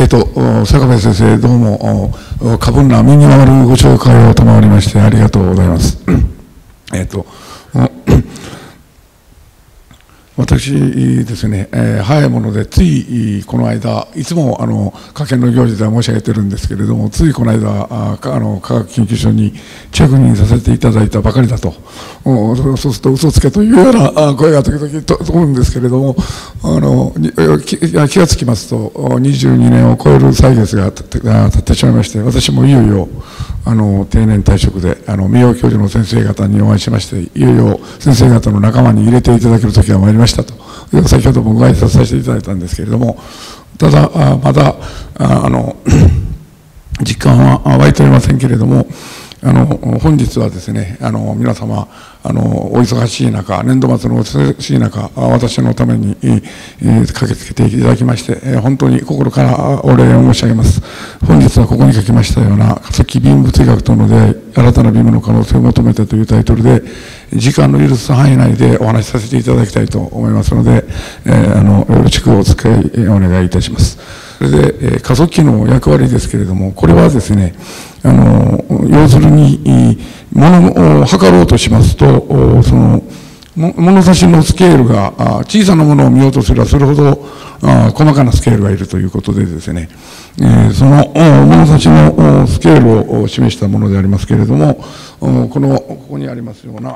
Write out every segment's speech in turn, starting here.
坂部先生、どうも、過分な身に回るご紹介を賜りまして、ありがとうございます。私ですね、早いもので、ついこの間、いつも科研の行事では申し上げてるんですけれども、ついこの間、科学研究所に着任させていただいたばかりだと、そうすると嘘つけというような声が時々飛ぶんですけれども、気がつきますと、22年を超える歳月が経ってしまいまして、私もいよいよ定年退職で、名誉教授の先生方にお会いしまして、いよいよ先生方の仲間に入れていただける時が参りましたと、先ほどもご挨拶させていただいたんですけれども、ただ、まだ実感は湧いておりませんけれども、本日はですね、皆様、お忙しい中、年度末のお忙しい中、私のために、駆けつけていただきまして、本当に心からお礼を申し上げます。本日はここに書きましたような、加速器ビーム物理学との出会い、新たなビームの可能性を求めてというタイトルで、時間の許す範囲内でお話しさせていただきたいと思いますので、よろしくお付き合いお願いいたします。それで、加速器の役割ですけれども、これはですね、要するに、物を測ろうとしますと、その、物差しのスケールが、小さなものを見ようとすればするほど、細かなスケールがいるということでですね、その物差しのスケールを示したものでありますけれども、ここにありますような、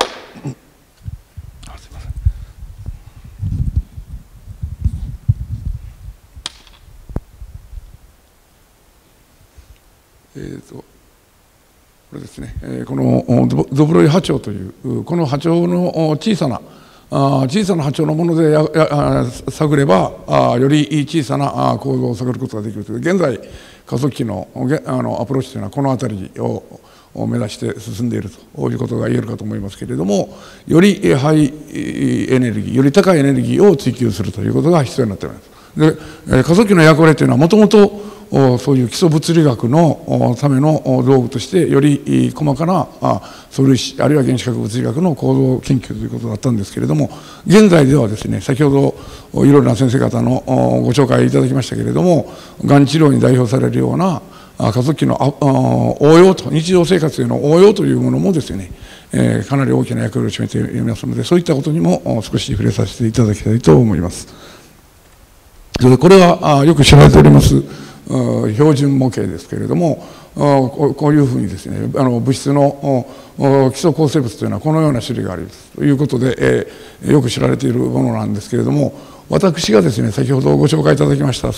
これですね、このドブロイ波長という、この波長の小さな波長のもので探れば、より小さな構造を探ることができるという、現在、加速器のアプローチというのは、この辺りを目指して進んでいるということが言えるかと思いますけれども、よりハイエネルギー、より高いエネルギーを追求するということが必要になっております。で、加速器の役割というのは、もともとそういう基礎物理学のための道具として、より細かな素粒子、あるいは原子核物理学の構造研究ということだったんですけれども、現在ではですね、先ほどいろいろな先生方のご紹介いただきましたけれども、がん治療に代表されるような加速器の応用と、日常生活への応用というものもですね、かなり大きな役割を占めていますので、そういったことにも少し触れさせていただきたいと思います。それでこれはよく知られております標準模型ですけれども、こういうふうにですね、物質の基礎構成物というのはこのような種類がありますということで、よく知られているものなんですけれども、私がですね、先ほどご紹介いただきました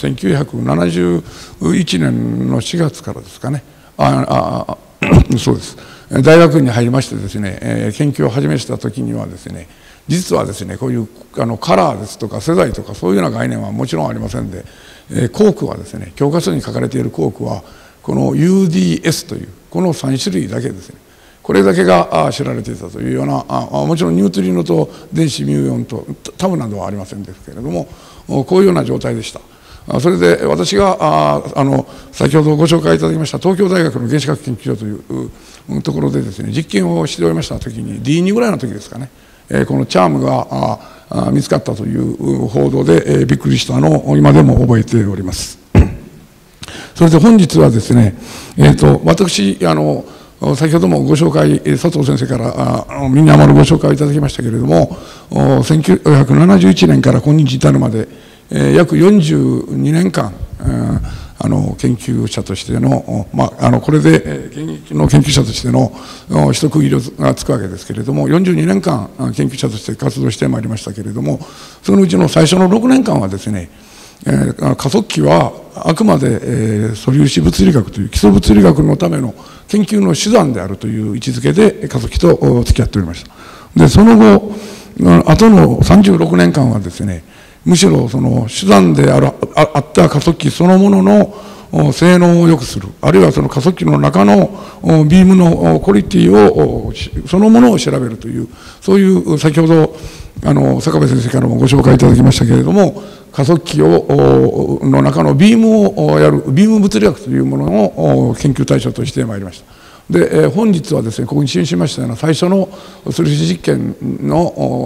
1971年の4月からですかね、そうです、大学に入りましてですね、研究を始めた時にはですね、実はですね、こういうカラーですとか世代とかそういうような概念はもちろんありませんで、コークはですね、教科書に書かれているコークはこの UDS というこの3種類だけですね、これだけが知られていたというような、もちろんニュートリノと電子ミューオンとタムなどはありませんですけれども、こういうような状態でした。それで私が先ほどご紹介いただきました東京大学の原子核研究所というところでですね、実験をしておりました時に D2 ぐらいの時ですかね、このチャームが見つかったという報道でびっくりしたのを今でも覚えております。それで本日はですね、私先ほどもご紹介、佐藤先生からみんなご紹介いただきましたけれども、1971年から今日至るまで、約42年間、研究者としての、これで現役の研究者としての一区切りがつくわけですけれども、42年間研究者として活動してまいりましたけれども、そのうちの最初の6年間はですね、加速器はあくまで素粒子物理学という基礎物理学のための研究の手段であるという位置づけで加速器と付き合っておりました。で、その後、後の36年間はですね、むしろその手段であった加速器そのものの性能を良くする、あるいはその加速器の中のビームのクオリティをそのものを調べるという、そういう先ほど坂部先生からもご紹介いただきましたけれども、加速器の中のビームをやるビーム物理学というものの研究対象としてまいりました。で、本日はですね、ここに示しましたような最初の素粒子実験の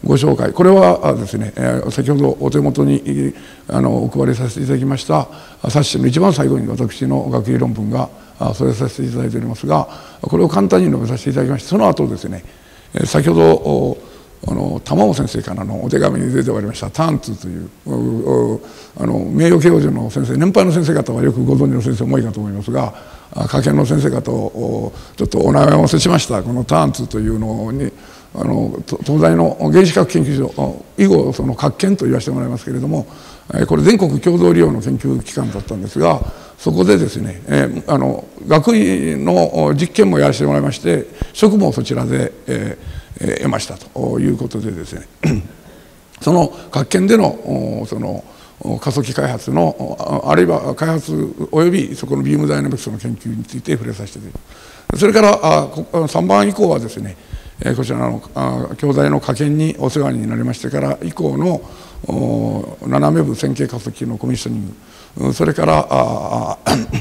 ご紹介、これはですね、先ほどお手元にお配りさせていただきました冊子の一番最後に私の学位論文が添えさせていただいておりますが、これを簡単に述べさせていただきまして、その後ですね、先ほど玉尾先生からのお手紙に出ておりましたターン2という名誉教授の先生、年配の先生方はよくご存知の先生も多いかと思いますが、科研の先生方をちょっとお悩み合わせしました。このターン2というのに東大の原子核研究所、以後その核研と言わせてもらいますけれども、これ全国共同利用の研究機関だったんですが、そこでですね、学位の実験もやらせてもらいまして、職もそちらで、得ましたということでですねその核研でのその加速器開発のあるいは開発およびそこのビームダイナミクスの研究について触れさせていただきます。それから3番以降はですね、こちらの京大の科研にお世話になりましてから以降の斜め部線形加速器のコミッショニング、それから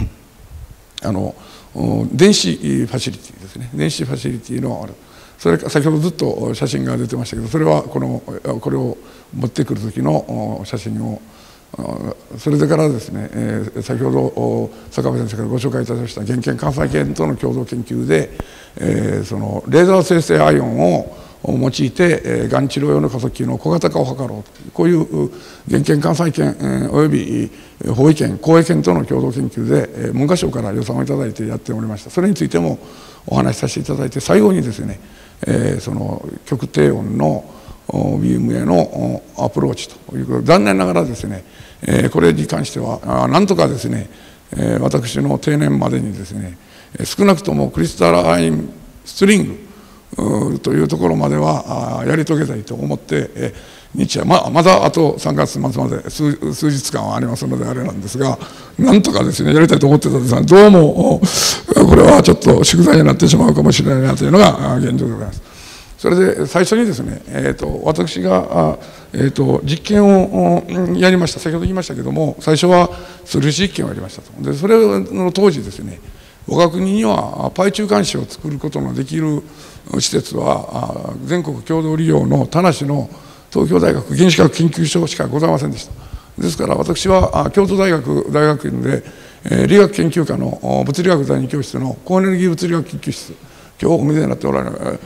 電子ファシリティですね、電子ファシリティのそれから先ほどずっと写真が出てましたけど、それはこれを持ってくる時の写真を、それからですね、先ほど坂部先生からご紹介いただきました原研関西圏との共同研究で、そのレーザー生成アイオンを用いてがん治療用の加速器の小型化を図ろうという、こういう原研関西圏および法医研公営研との共同研究で文科省から予算をいただいてやっておりました。それについてもお話しさせていただいて、最後にですね、その極低温のビームへのアプローチということで、残念ながらですね、これに関してはなんとかですね、私の定年までにですね、少なくともクリスタラインストリングというところまではやり遂げたいと思って、日夜まだあと3月末まで数日間はありますのであれなんですが、なんとかですねやりたいと思ってたんですが、どうもこれはちょっと宿題になってしまうかもしれないなというのが現状でございます。それで最初にですね、私が実験をやりました。先ほど言いましたけども、最初は素粒子実験をやりましたと。でそれの当時ですね、我が国にはパイ中間子を作ることのできる施設は全国共同利用の田無の東京大学原子核研究所しかございませんでした。ですから私は京都大学院で理学研究科の物理学第二教室の高エネルギー物理学研究室、今日お見えになっておられる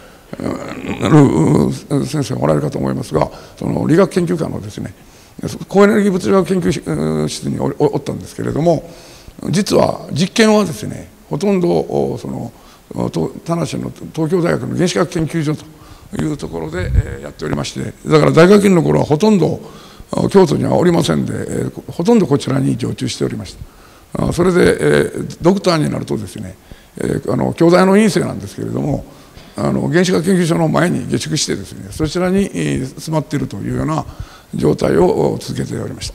先生がおられるかと思いますが、その理学研究科のですね高エネルギー物理学研究室におったんですけれども、実は実験はですねほとんどその田無の東京大学の原子核研究所というところでやっておりまして、だから大学院の頃はほとんど京都にはおりませんで、ほとんどこちらに常駐しておりました。それでドクターになるとですね、京大の院生なんですけれども、原子核研究所の前に下宿してですね、そちらに住まっているというような状態を続けておりました。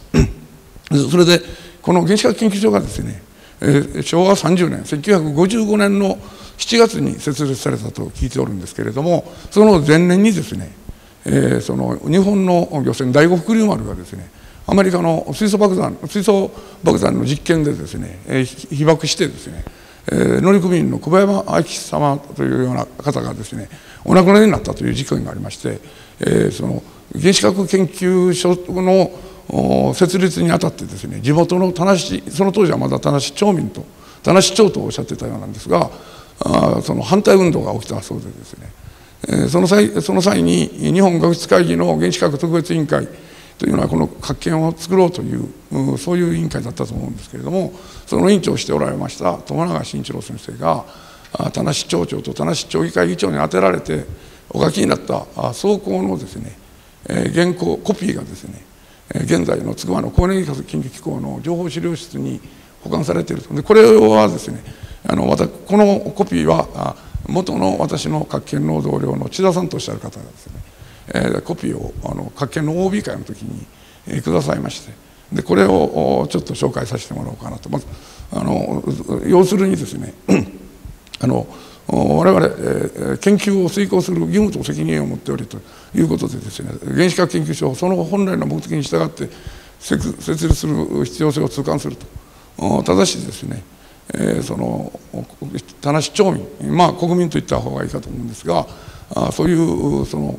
それでこの原子核研究所がですね、昭和30年1955年の7月に設立されたと聞いておるんですけれども、その前年にですね、その日本の漁船第五福竜丸がですね、アメリカの水素爆弾の実験でですね、被爆してですね、乗組員の小林愛吉様というような方がですねお亡くなりになったという事件がありまして、その原子核研究所の設立にあたってですね、地元の田無、その当時はまだ田無町民と田無町とおっしゃってたようなんですが、その反対運動が起きたそうでですね、その際に日本学術会議の原子核特別委員会というのはこの核研を作ろうというそういう委員会だったと思うんですけれども、その委員長をしておられました友永慎一郎先生が田無町長と田無町議会議長に充てられてお書きになった草稿のですね原稿コピーがですね現在の筑波の高エネルギー研究機構の情報資料室に保管されていると。でこれはですねこのコピーは元の私の核研の同僚の千田さんとおっしゃる方がですねコピーを核研の OB 会の時にくださいまして、でこれをちょっと紹介させてもらおうかなと。まず要するにですね我々研究を遂行する義務と責任を持っておりということでですね、原子核研究所をその本来の目的に従って設立する必要性を痛感すると。ただしですねその田無町民、国民といった方がいいかと思うんですが、そういうその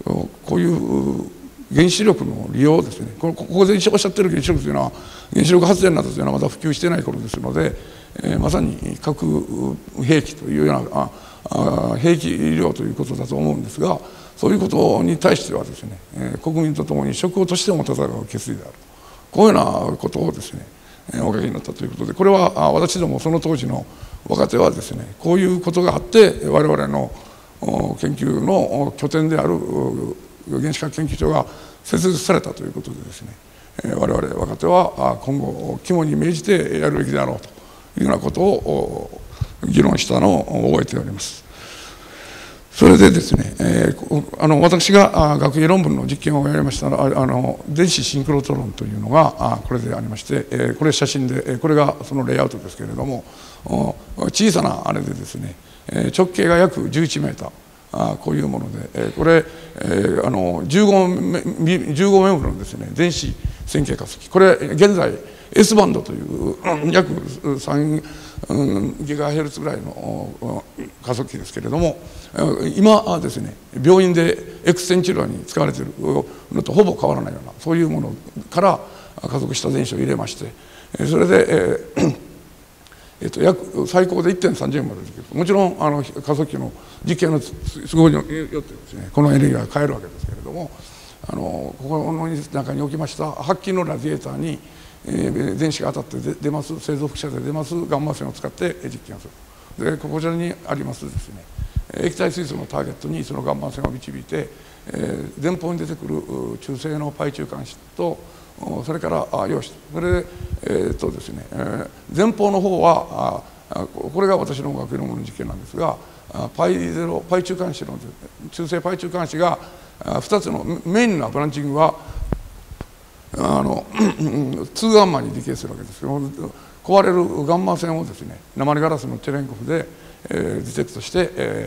こういう原子力の利用ですね、ここでおっしゃってる原子力というのは、原子力発電などというのはまだ普及していない頃ですので、まさに核兵器というような兵器量ということだと思うんですが、そういうことに対してはですね、国民とともに職をとしても戦う決意である、こういうようなことをですねお書きになったということで、これは私どもその当時の若手はですね、こういうことがあって我々の研究の拠点である原子核研究所が設立されたということでですね、我々若手は今後肝に銘じてやるべきであろうというようなことを議論したのを覚えております。それでですね、私が学位論文の実験をやりました電子シンクロトロンというのがこれでありまして、これ写真で、これがそのレイアウトですけれども、小さなあれでですね、直径が約11メーター、こういうもので、これ15メモのですね電子線形加速器、これ現在 S バンドという約3ギガヘルツぐらいの加速器ですけれども、今ですね病院で X 線治療に使われているのとほぼ変わらないような、そういうものから加速した電子を入れまして、それで最高で 1.30 までできる。もちろん加速器の実験の都合によってですね、このエネルギーが変えるわけですけれども、ここの中に置きました8基のラジエーターに、電子が当たって出ます製造輻射で出ますガンマ線を使って実験をする。でこちらにありますですね、液体水素のターゲットにそのガンマ線を導いて、前方に出てくる中性のパイ中間子とそれから陽子、それでですね、前方の方はこれが私の学位論文の実験なんですが、パイ中間子の中性パイ中間子が2つのメインのブランチングは2ガンマにディケイするわけですけど、壊れるガンマ線をですね鉛ガラスのチェレンコフでディテクトして、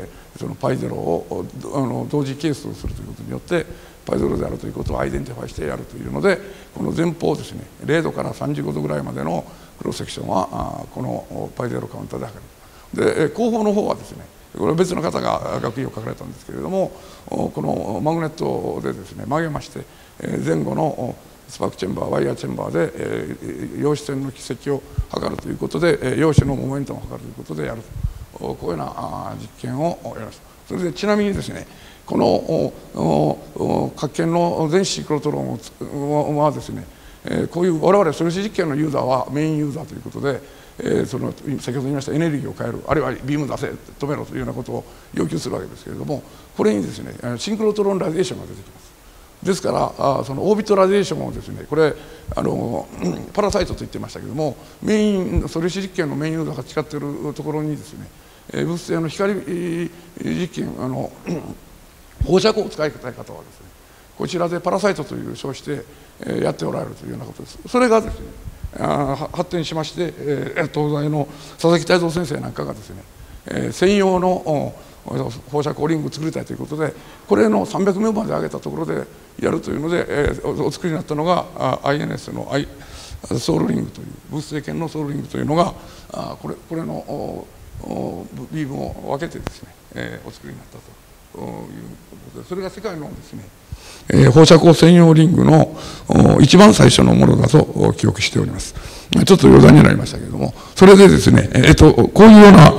そのパイゼロを同時係数するということによってパイゼロであるということをアイデンティファイしてやるというので、この前方ですね0度から35度ぐらいまでのクロスセクションはこのパイゼロカウンターで測る。で後方の方はですね、これは別の方が学位を書かれたんですけれども、このマグネットでですね曲げまして、前後のスパークチェンバーワイヤーチェンバーで陽子線の軌跡を測るということで、陽子のモメントムを測るということでやると、こういうような実験をやりました。それでちなみにですね、この核圏の電子シンクロトロンはですね、こういう我々素粒子実験のユーザーはメインユーザーということで、その先ほど言いましたエネルギーを変える、あるいはビーム出せ止めろというようなことを要求するわけですけれども、これにですねシンクロトロンラジエーションが出てきます。ですからそのオービットラジエーションをですね、これパラサイトと言ってましたけども、メイン素粒子実験のメインユーザーが使っているところにですね、物性の光実験放射光を使いたい方はですね、こちらでパラサイトという称してやっておられるというようなことです。それがですね発展しまして、東大の佐々木泰造先生なんかがですね、専用の放射光リングを作りたいということで、これの300名まで上げたところでやるというので、お作りになったのが INS のソウルリングという物性圏のソウルリングというのがこれのビームを分けてですね、お作りになったということで、それが世界のですね放射光専用リングの一番最初のものだと記憶しております。ちょっと余談になりましたけれども、それでですね、こういうような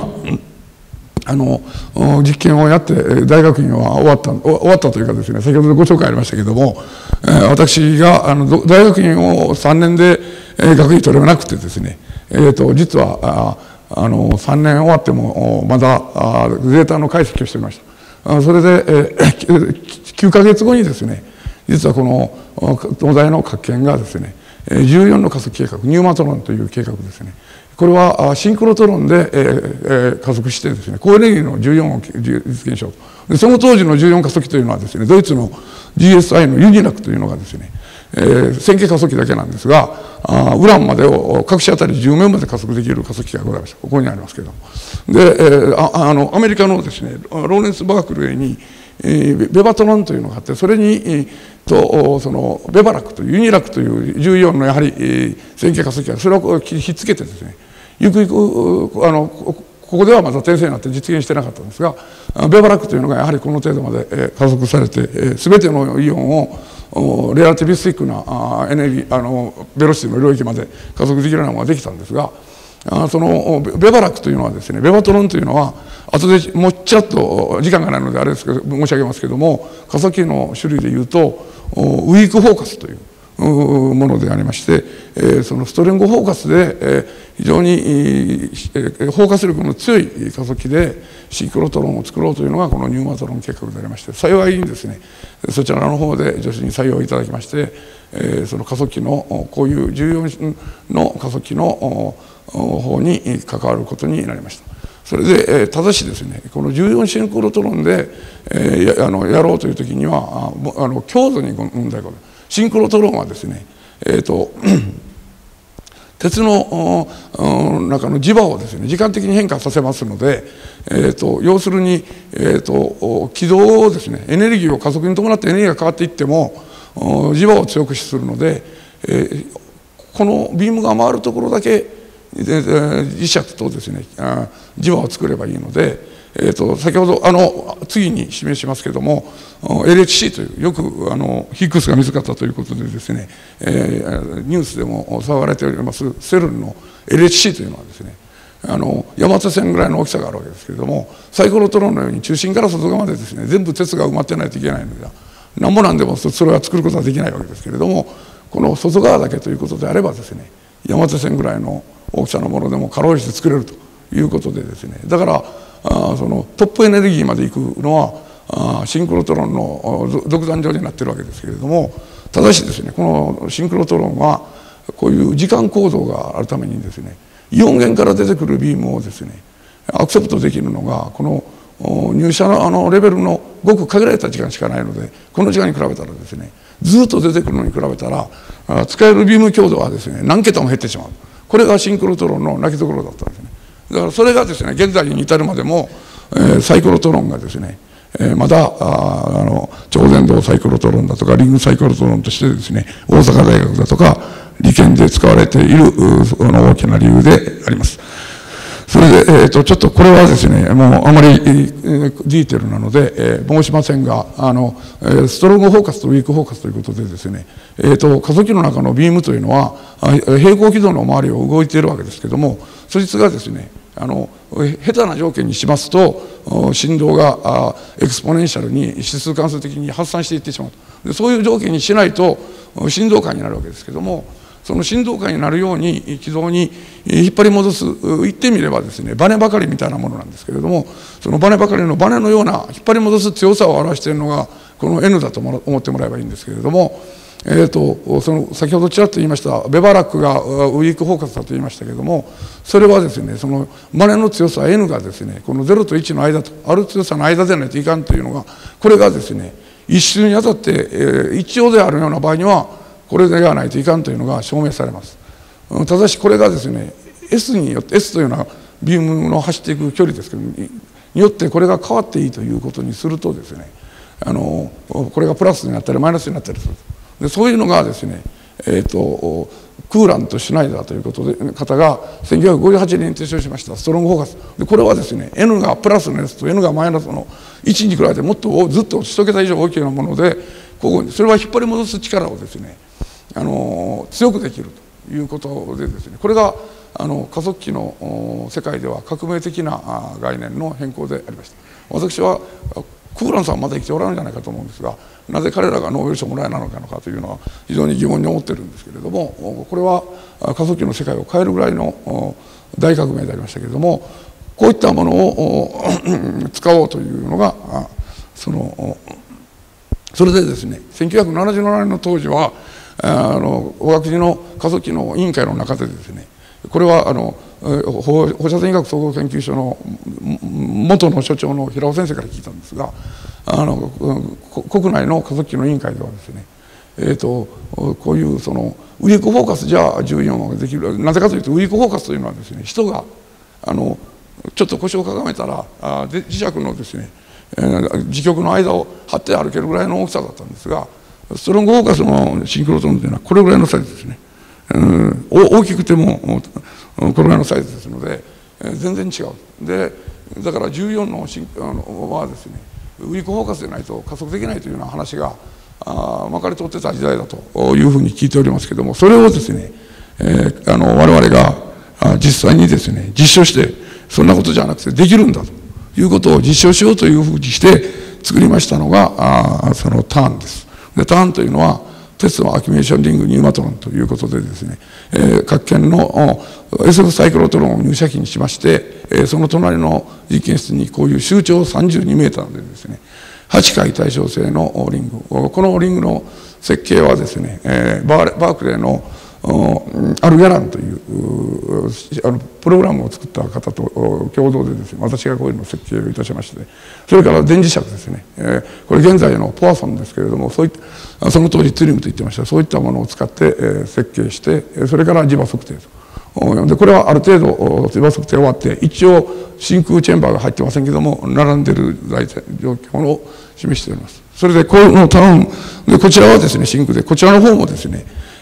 実験をやって大学院は終わったというかですね、先ほどご紹介ありましたけれども、私が大学院を3年で学位取れなくてですね、実は3年終わってもまだデータの解析をしておりました。それで9ヶ月後にですね、実はこの東大の核研がですね14の加速計画、ニューマトロンという計画ですね、これはシンクロトロンで加速してですね、高エネルギーの14を実現しようと。でその当時の14加速器というのはですね、ドイツの GSI のユニラクというのがですね、線形加速器だけなんですが、ウランまでを各種あたり10名まで加速できる加速器がございました。ここにありますけども。で、アメリカのですねローレンス・バークレーにベバトロンというのがあって、それにそのベバラクというユニラクという14のやはり線形加速器がそれをひっつけてですね、ゆくゆくここではまた訂正になって実現してなかったんですが、ベバラックというのがやはりこの程度まで加速されて、全てのイオンをレアティビスティックなエネルギーベロシティの領域まで加速できるようなものができたんですが、そのベバラックというのはですね、ベバトロンというのは後でもうちらっと時間がないのであれですけど申し上げますけども、加速器の種類でいうとウィークフォーカスというものでありまして、そのストレングフォーカスで非常にフォーカス力の強い加速器でシンクロトロンを作ろうというのがこのニューマトロン計画でありまして、幸いにですねそちらの方で助手に採用いただきまして、その加速器のこういう14の加速器の方に関わることになりました。それで、ただしですね、この14シンクロトロンで、やろうという時には強度に問題がある。シンクロトロンはですね、鉄の中の磁場をですね時間的に変化させますので、要するに、軌道をですねエネルギーを加速に伴ってエネルギーが変わっていっても磁場を強くするので、このビームが回るところだけ磁石とですね磁場を作ればいいので、先ほど次に示しますけども LHC というよくヒッグスが見つかったということでですね、ニュースでも騒がれておりますセルンの LHC というのはですね山手線ぐらいの大きさがあるわけですけれども、サイクロトロンのように中心から外側までですね全部鉄が埋まってないといけないのでなんぼなんでもそれは作ることはできないわけですけれども、この外側だけということであればですね山手線ぐらいの大きさのものでも軽いして作れるということでですね、だからそのトップエネルギーまでいくのはシンクロトロンの独壇場になっているわけですけれども、ただしですねこのシンクロトロンはこういう時間構造があるためにですねイオン源から出てくるビームをですねアクセプトできるのがこの入射のレベルのごく限られた時間しかないので、この時間に比べたらですねずっと出てくるのに比べたら使えるビーム強度はですね何桁も減ってしまう。これがシンクロトロンの泣きどころだったんですね。だからそれがですね現在に至るまでも、サイクロトロンがですねまだ超伝導サイクロトロンだとかリングサイクロトロンとしてですね大阪大学だとか理研で使われている大きな理由であります。それで、ちょっとこれはですねもうあまりディーテールなので、申しませんがストロングフォーカスとウィークフォーカスということでですね、加速器の中のビームというのは平行軌道の周りを動いているわけですけども、そいつがですね下手な条件にしますと振動がエクスポネンシャルに指数関数的に発散していってしまうと。でそういう条件にしないと振動界になるわけですけども、その振動界になるように軌道に引っ張り戻す、言ってみればですねバネばかりみたいなものなんですけれども、そのバネばかりのバネのような引っ張り戻す強さを表しているのがこの N だと思ってもらえばいいんですけれども、その先ほどちらっと言いましたベバラックがウィークフォーカスだと言いましたけれども、それはですねそのバネの強さ N がですねこの0と1の間とある強さの間でないといかんというのが、これがですね一周にあたって一応であるような場合にはこれではないといかんというのが証明されます。ただしこれがですね S によって S というのはビームの走っていく距離ですけどによってこれが変わっていいということにするとですねこれがプラスになったりマイナスになったりする。でそういうのがですねクーラント・シュナイダーという方が1958年に提唱しましたストロングフォーカスで、これはですね N がプラスのやつと N がマイナスの1に比べてもっとずっと1桁以上大きなもので、それは引っ張り戻す力をですね強くできるということでですね、これが加速器の世界では革命的な概念の変更でありました。私はクーランさんはまだ生きておられるんじゃないかと思うんですが、なぜ彼らがノーベル賞をもらえなのかというのは非常に疑問に思っているんですけれども、これは加速器の世界を変えるぐらいの大革命でありましたけれども、こういったものを使おうというのがそれでですね1977年の当時は大学寺の加速器の委員会の中でですね、これは放射線医学総合研究所の元の所長の平尾先生から聞いたんですが、国内の加速器の委員会ではですねこういうウィークフォーカスじゃ14ができる。なぜかというとウィークフォーカスというのはですね人がちょっと腰をかがめたら磁石のですね磁極の間を張って歩けるぐらいの大きさだったんですが、ストロングフォーカスのシンクロトロンというのはこれぐらいのサイズですね。大きくてもこれぐらいのサイズですので、 全然違う。でだから14のはですねウィークフォーカスでないと加速できないというような話がまかり通ってた時代だというふうに聞いておりますけれども、それをですね、我々が実際にですね実証して、そんなことじゃなくてできるんだということを実証しようというふうにして作りましたのがそのターンです。でターンというのは鉄のアキュメーションリングニューマトロンということでですね、各県の SF サイクロトロンを入射器にしまして、その隣の実験室にこういう周長32メーターでですね8回対称性のリング、このリングの設計はですね、バークレーのアル・ギャランというプログラムを作った方と共同でですね、私がこういうのを設計をいたしまして、それから電磁石ですね、これ現在のポワソンですけれども、その当時トゥリムと言ってました。そういったものを使って設計して、それから磁場測定と。でこれはある程度磁場測定終わって、一応真空チェンバーが入ってませんけども並んでる状況を示しております。それでこのターンで、こちらはですね真空で、こちらの方もですね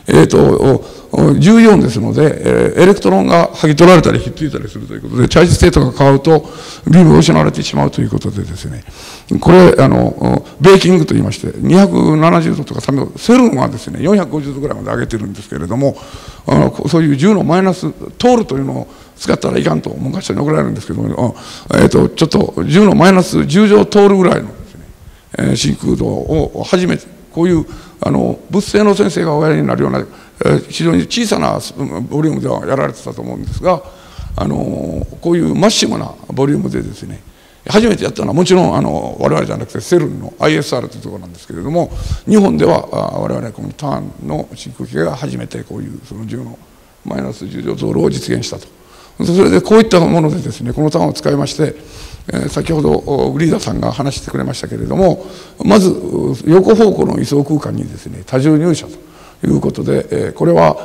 14ですので、エレクトロンが剥ぎ取られたりひっついたりするということで、チャージステートが変わるとビームが失われてしまうということでですね、これベーキングといいまして、270度とか300度、セルンはですね450度ぐらいまで上げてるんですけれども、そういう10のマイナス通るというのを使ったらいかんと文科省に怒られるんですけども、ちょっと10のマイナス10乗通るぐらいのですね真空度を初めて、こういう物性の先生がおやりになるような非常に小さなボリュームではやられてたと思うんですが、こういうマッシブなボリュームでですね初めてやったのはもちろん我々じゃなくてセルンの ISR というところなんですけれども、日本では我々このターンの真空機が初めてこういうその10のマイナス10乗増を実現したと。それでこういったものでですねこのターンを使いまして、先ほどグリーダーさんが話してくれましたけれども、まず横方向の位相空間にですね多重入射ということで、これは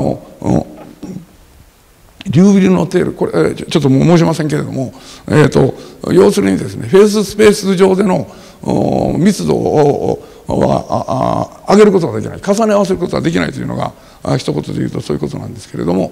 リュービルのテール、これちょっともう申しませんけれども、要するにですねフェーススペース上での密度を上げることができない、重ね合わせることができないというのが一言で言うとそういうことなんですけれども、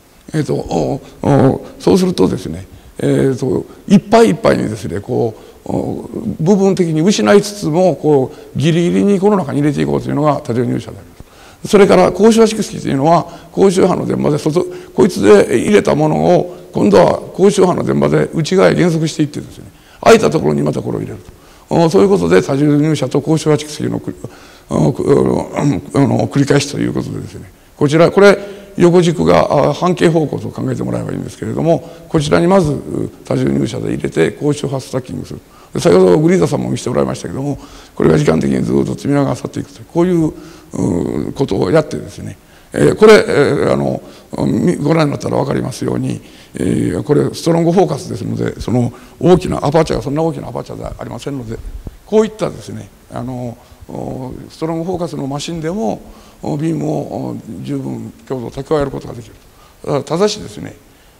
そうするとですね、いっぱいいっぱいにですねこう部分的に失いつつもこうギリギリにこの中に入れていこうというのが多重入射であります。それから高周波蓄積というのは高周波の電波でこいつで入れたものを今度は高周波の電波で内側へ減速していってですね空いたところにまたこれを入れると、そういうことで多重入射と高周波蓄積の繰り返しということでですね、これ横軸が半径方向と考えてもらえばいいんですけれども、こちらにまず多重入射で入れて高周波スタッキングする。先ほどグリーダーさんも見せてもらいましたけども、これが時間的にずっと積み上がっていくというこういうことをやってですね、これご覧になったら分かりますように、これストロングフォーカスですので、その大きなアパーチャーがそんな大きなアパーチャーではありませんので、こういったですねストロングフォーカスのマシンでもビームを十分強度を蓄えることができる。ただしですね、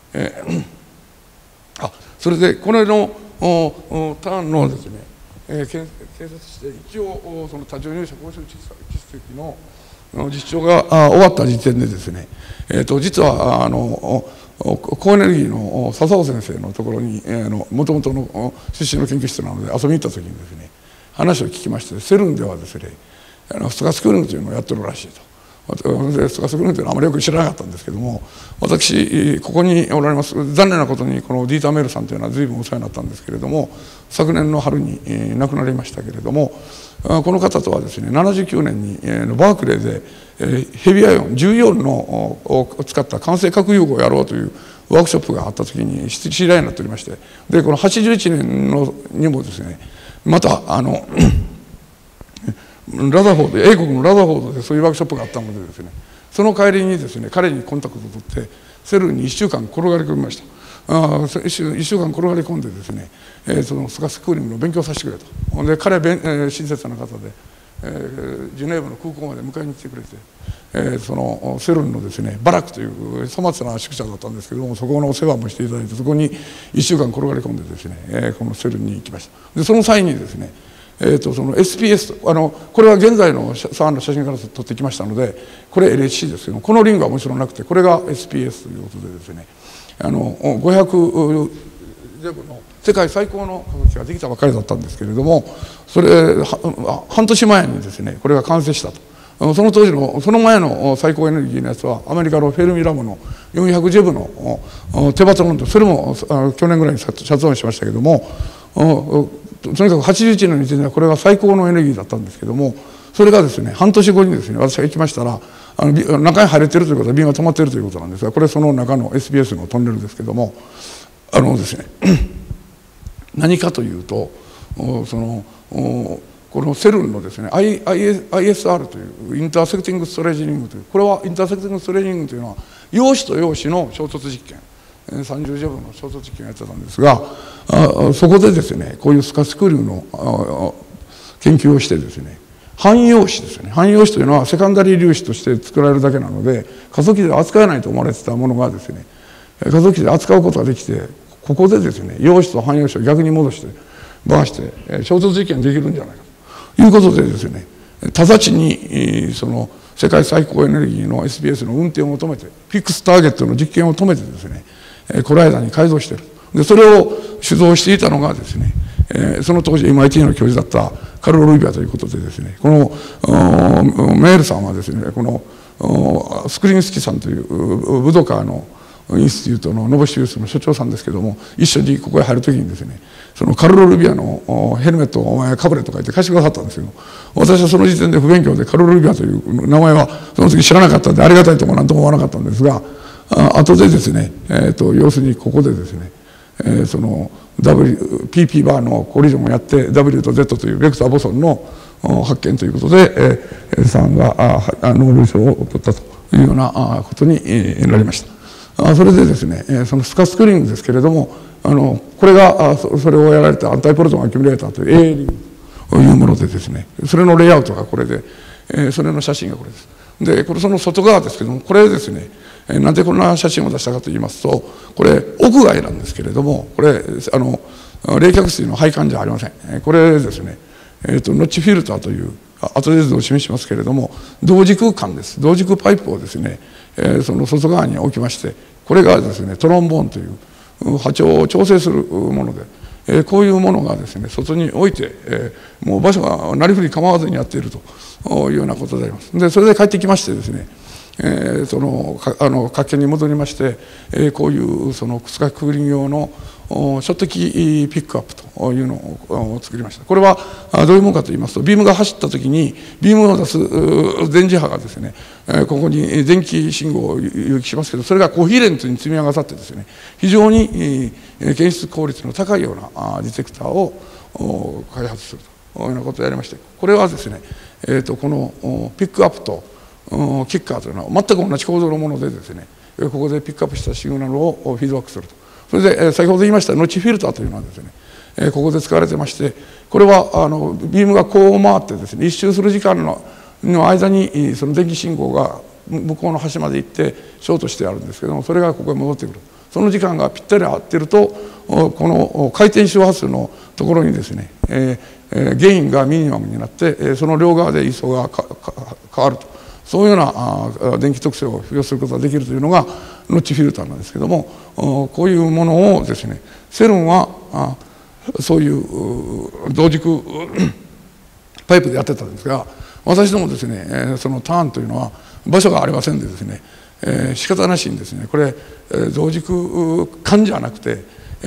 それでこれのターンのですね、建設して一応その多重入射高周知積の実証が終わった時点でですね、実は高エネルギーの笹尾先生のところにもともとの出身の研究室なので遊びに行った時にですね話を聞きまして、セルンではですねストカスクーリングというのをやってるらしいと。ストカスクーリングというのはあまりよく知らなかったんですけども、私ここにおられます残念なことにこのディーター・メルさんというのは随分お世話になったんですけれども、昨年の春に亡くなりましたけれども、この方とはですね79年にバークレーでヘビアイオン14のを使った完成核融合をやろうというワークショップがあった時に知り合いになっておりまして、でこの81年にもですねまたラザフォード、英国のラザフォードでそういうワークショップがあったのでですね、その帰りにですね彼にコンタクトを取ってセルに1週間転がり込みました。1週間転がり込んでですね、そのスカスクーリングの勉強させてくれと。で彼は親切な方で、ジュネーブの空港まで迎えに来てくれて、そのセルンのですねバラクという粗末な宿舎だったんですけども、そこの世話もしていただいて、そこに1週間転がり込んでですね、このセルンに行きました。でその際にですねその SPS とこれは現在のサーンの写真から撮ってきましたので、これ LHC ですけども、このリングはもちろんなくて、これが SPS ということでですね、 500ジェブの世界最高の化学機ができたばかりだったんですけれども、それ半年前にですねこれが完成したと。その当時のその前の最高エネルギーのやつはアメリカのフェルミラボの400ジェブの手羽トロンと、それも去年ぐらいに発音しましたけども、とにかく81年の時点ではこれが最高のエネルギーだったんですけども、それがですね半年後にですね私が行きましたら中に入れてるということは便が止まっているということなんですが、これその中の SBS のトンネルですけども、ですね何かというとこのセルンのですね ISR というインターセクティングストレージニングという、これはインターセクティングストレージニングというのは陽子と陽子の衝突実験、30ジェブの衝突実験をやってたんですが、そこでですねこういうスカスクリューの研究をしてですね、汎用子ですよね。汎用子というのはセカンダリー粒子として作られるだけなので加速器で扱えないと思われてたものがですね加速器で扱うことができて、ここでですね陽子と汎用子を逆に戻して回して衝突実験できるんじゃないかということでですね、直ちにその世界最高エネルギーの SBS の運転を止めてフィックスターゲットの実験を止めてですねコライダーに改造している。でそれを主導していたのがですねその当時 MIT の教授だったカルロ・ルイビアということでですね、このメールさんはですねこのスクリンスキさんというブドカーのインスティテュートのノボシウスの所長さんですけども、一緒にここへ入る時にですねそのカルロ・ルビアのヘルメットをお前かぶれとか言って貸してくださったんですけど、私はその時点で不勉強でカルロ・ルビアという名前はその時知らなかったんでありがたいとも何とも思わなかったんですが、後でですね、要するにここでですねその PP バーのコリジョンをやって W と Z というベクターボソンの発見ということでさんがノーベル賞を取ったというようなことになりました。それでですねそのスカスクリングですけれども、これがそれをやられたアンタイプロトンアキュミュレーターという AA リングというものでですね、それのレイアウトがこれでそれの写真がこれです。でこれその外側ですけども、これですねなんでこんな写真を出したかといいますと、これ屋外なんですけれども、これ冷却水の配管じゃありません。これですねノッチフィルターという後で図を示しますけれども同軸管です。同軸パイプをですねその外側に置きまして、これがですねトロンボーンという波長を調整するもので、こういうものがですね外に置いてもう場所がなりふり構わずにやっているというようなことであります。でそれで帰ってきましてですねその活気に戻りまして、こういうそのスカクーリング用のショットキーピックアップというのを作りました。これはどういうものかといいますと、ビームが走った時にビームを出す電磁波がですねここに電気信号を誘気しますけど、それがコヒーレントに積み上がってですね非常に検出効率の高いようなディテクターを開発するというようなことをやりまして、これはですねこのピックアップとキッカーというのは全く同じ構造のものでですね、ここでピックアップしたシグナルをフィードバックすると。それで先ほど言いましたノッチフィルターというのはですねここで使われてまして、これはビームがこう回ってですね一周する時間の間にその電気信号が向こうの端まで行ってショートしてあるんですけども、それがここへ戻ってくる。その時間がぴったり合っているとこの回転周波数のところにですねゲインがミニマムになってその両側で位相が変わると。そういうような電気特性を付与することができるというのがノッチフィルターなんですけども、こういうものをですねセルンはそういう同軸パイプでやってたんですが、私どもですねそのターンというのは場所がありませんでですね仕方なしにですねこれ同軸管じゃなくて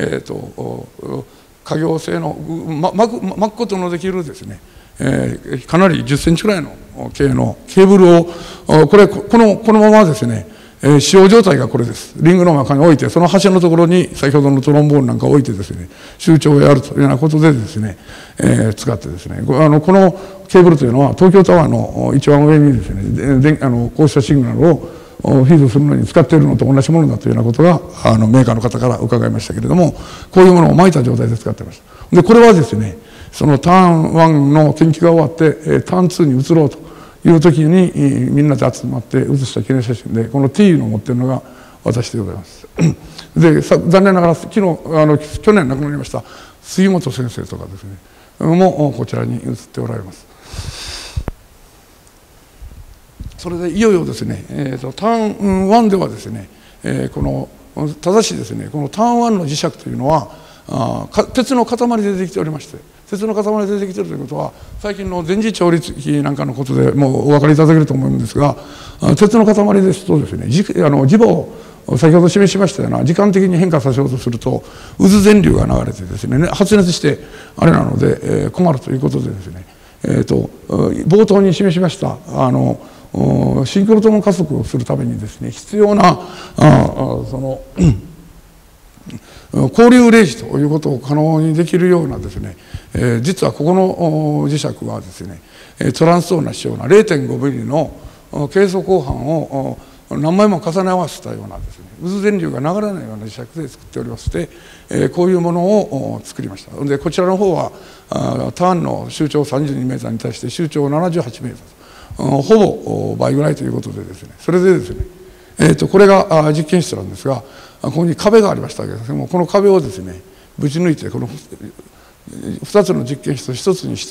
可行性の巻くことのできるですねかなり10センチくらいの径のケーブルをこのままですね使用状態がこれです。リングの中に置いてその端のところに先ほどのトロンボーンなんかを置いてですね周長をやるというようなことでですね使ってですねこのケーブルというのは東京タワーの一番上にですねこうしたシグナルをフィードするのに使っているのと同じものだというようなことがメーカーの方から伺いましたけれども、こういうものを巻いた状態で使っていました。でこれはですねそのターン1の研究が終わってターン2に移ろうという時にみんなで集まって写した記念写真で、この T の持っているのが私でございます。で残念ながら去年亡くなりました杉本先生とかですねもこちらに写っておられます。それでいよいよですねターン1ではですねこのただしですね、このターン1の磁石というのは鉄の塊でできておりまして、鉄の塊でできているということは、最近の電磁調律器なんかのことでもうお分かりいただけると思うんですが、鉄の塊ですとですね、磁場を先ほど示しましたような時間的に変化させようとすると渦電流が流れてですね、発熱してあれなので、困るということでですね、冒頭に示しましたシンクロトロン加速をするためにですね、必要なその交流レージということを可能にできるようなですね、実はここの磁石はですね、トランス層な仕様な 0.5 ミリのケイ素鋼板を何枚も重ね合わせたようなですね、渦電流が流れないような磁石で作っておりまして、こういうものを作りました。でこちらの方はターンの周長32メーターに対して周長78メーターとほぼ倍ぐらいということでですね、それでですね、これが実験室なんですが、ここに壁がありましたけれども、この壁をですねぶち抜いて、この2つの実験室を1つにして、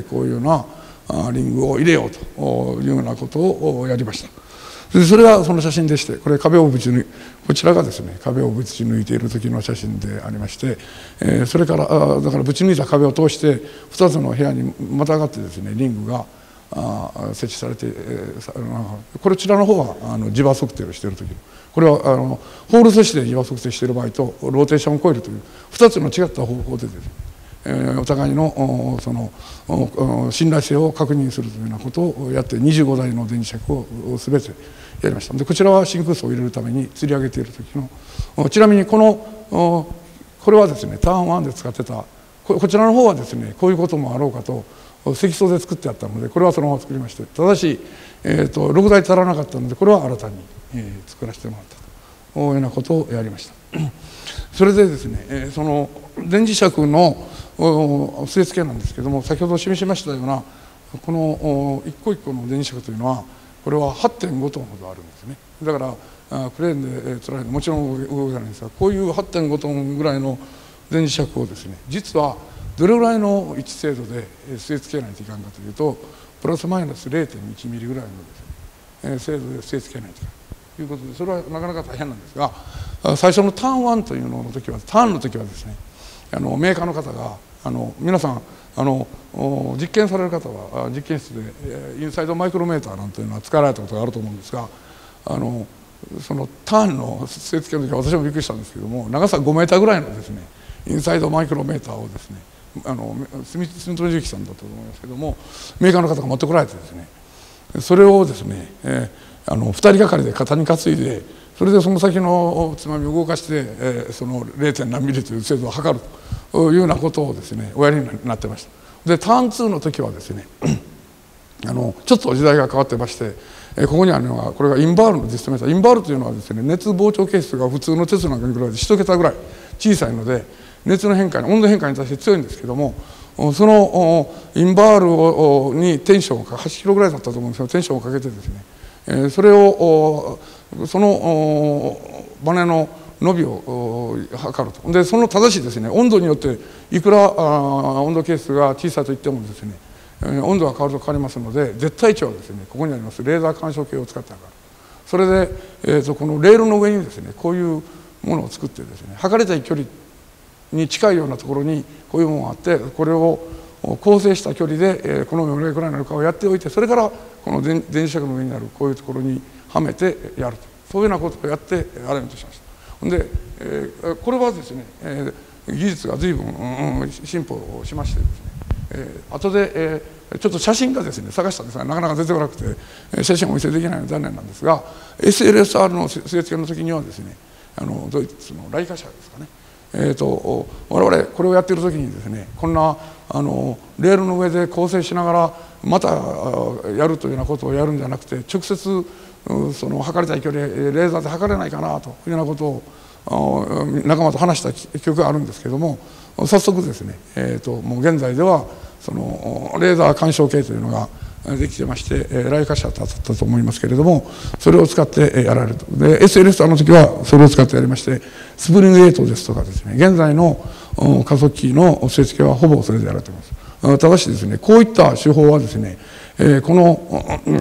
こういうようなリングを入れようというようなことをやりました。それがその写真でして、これ壁をぶち抜い、こちらがですね壁をぶち抜いている時の写真でありまして、それからだからぶち抜いた壁を通して2つの部屋にまたがってですねリングが設置されて、こちらの方は磁場測定をしている時、これはホール素子で磁場測定している場合とローテーションコイルという2つの違った方法でですね、お互いのその信頼性を確認するというようなことをやって、25台の電磁石を全てやりました。でこちらは真空層を入れるために吊り上げている時の、ちなみにこれはですねターン1で使ってた、こちらの方はですねこういうこともあろうかと積層で作ってあったので、これはそのまま作りまして、ただし、6台足らなかったのでこれは新たに、作らせてもらったというようなことをやりました。それでですね、その電磁石の据え付けなんですけども、先ほど示しましたようなこの一個一個の電磁石というのは、これは 8.5 トンほどあるんですね。だからクレーンでつらいのもちろん動かないんですが、こういう 8.5 トンぐらいの電磁石をですね、実はどれぐらいの位置精度で据え付けないといかんかというと、プラスマイナス 0.1 ミリぐらいのですね、精度で据え付けないといかんということで、それはなかなか大変なんですが、最初のターン1というのの時は、ターンの時はですね、メーカーの方が皆さん実験される方は実験室でインサイドマイクロメーターなんていうのは使われたことがあると思うんですが、そのターンの据え付けの時は私もびっくりしたんですけども、長さ5メーターぐらいのですねインサイドマイクロメーターをですね、スミト重機さんだと思いますけども、メーカーの方が持ってこられてですね、それをですね、2人がかりで肩に担いで、それでその先のつまみを動かして、その 0. 何ミリという精度を測るというようなことをですねおやりになってました。でターン2の時はですねちょっと時代が変わってまして、ここにあるのはこれがインバールのディストメーター。インバールというのはですね、熱膨張係数が普通の鉄なんかに比べて1桁ぐらい小さいので、熱の変化に温度変化に対して強いんですけども、そのインバールにテンションを8キロぐらいだったと思うんですけど、テンションをかけてですね、それをそのバネの伸びを測ると。でそのただしですね、温度によっていくら温度係数が小さいといってもですね、温度が変わると変わりますので、絶対値はですねここにありますレーザー干渉計を使って測る。それで、このレールの上にですねこういうものを作ってですね、測れたい距離に近いようなところにこういうものがあって、これを構成した距離でこのどれくらいなのかをやっておいて、それからこの電磁石の上にあるこういうところにはめてやると、そういうようなことをやってアレンジしました。で、これはですね、技術が随分進歩をしましてですね、後でちょっと写真がですね探したんですがなかなか出てこなくて写真をお見せできないので残念なんですが、 SLSR の据え付けの時にはですね、ドイツのライカ社ですかね、我々これをやっている時にですね、こんなレールの上で構成しながらまたやるというようなことをやるんじゃなくて、直接その測りたい距離レーザーで測れないかなというようなことを仲間と話した記憶があるんですけども、早速ですね、もう現在ではそのレーザー干渉計というのができてまして、ライカ社だったと思いますけれども、それを使ってやられると。で SLS の時はそれを使ってやりまして、スプリング8ですとかですね、現在の加速器の据え付けはほぼそれでやられています。ただしですね、こういった手法はですね、この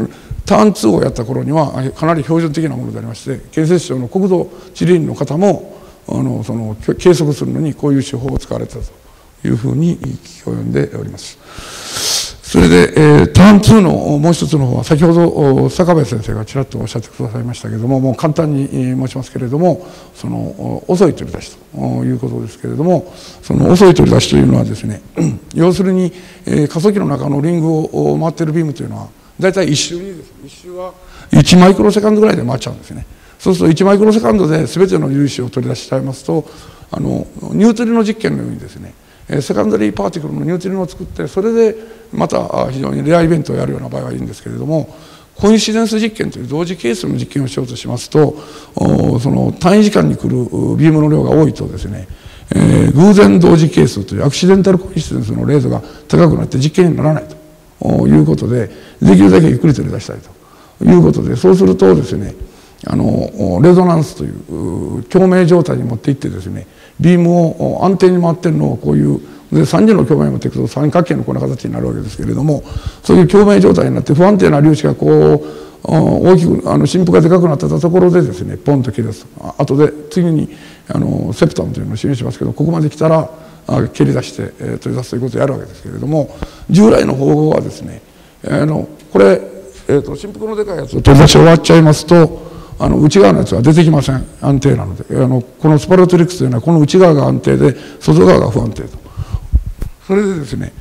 ターン2をやった頃にはかなり標準的なものでありまして、建設省の国土地理院の方もその計測するのにこういう手法を使われていたというふうに聞き及んでおります。それで、ターン2のもう一つの方は、先ほど坂部先生がちらっとおっしゃってくださいましたけれども、もう簡単に申しますけれども、その遅い取り出しということですけれども、その遅い取り出しというのはですね、要するに加速器の中のリングを回っているビームというのは大体1周にですね、1周は1マイクロセカンドぐらいで回っちゃうんですね。そうすると1マイクロセカンドで全ての粒子を取り出しちゃいますと、ニュートリノ実験のようにですね、セカンダリーパーティクルのニュートリノを作って、それでまた非常にレアイベントをやるような場合はいいんですけれども、コインシデンス実験という同時係数の実験をしようとしますと、その単位時間に来るビームの量が多いとですね、偶然同時係数というアクシデンタルコインシデンスのレートが高くなって実験にならないということで、できるだけゆっくり取り出したいということで、そうするとですね、レゾナンスという共鳴状態に持っていってですね、ビームを安定に回ってるのをこういうで3次の共鳴に持っていくと三角形のこんな形になるわけですけれども、そういう共鳴状態になって不安定な粒子がこう大きく振幅がでかくなってたところでですね、ポンと切り出す。後で次にセプタムというのを示しますけど、ここまで来たら切り出して取り出すということをやるわけですけれども、従来の方法はですね、これ振幅のでかいやつを取り出し終わっちゃいますと、内側のやつは出てきません。安定なので、このスパロトリックスというのはこの内側が安定で外側が不安定と。それでですね、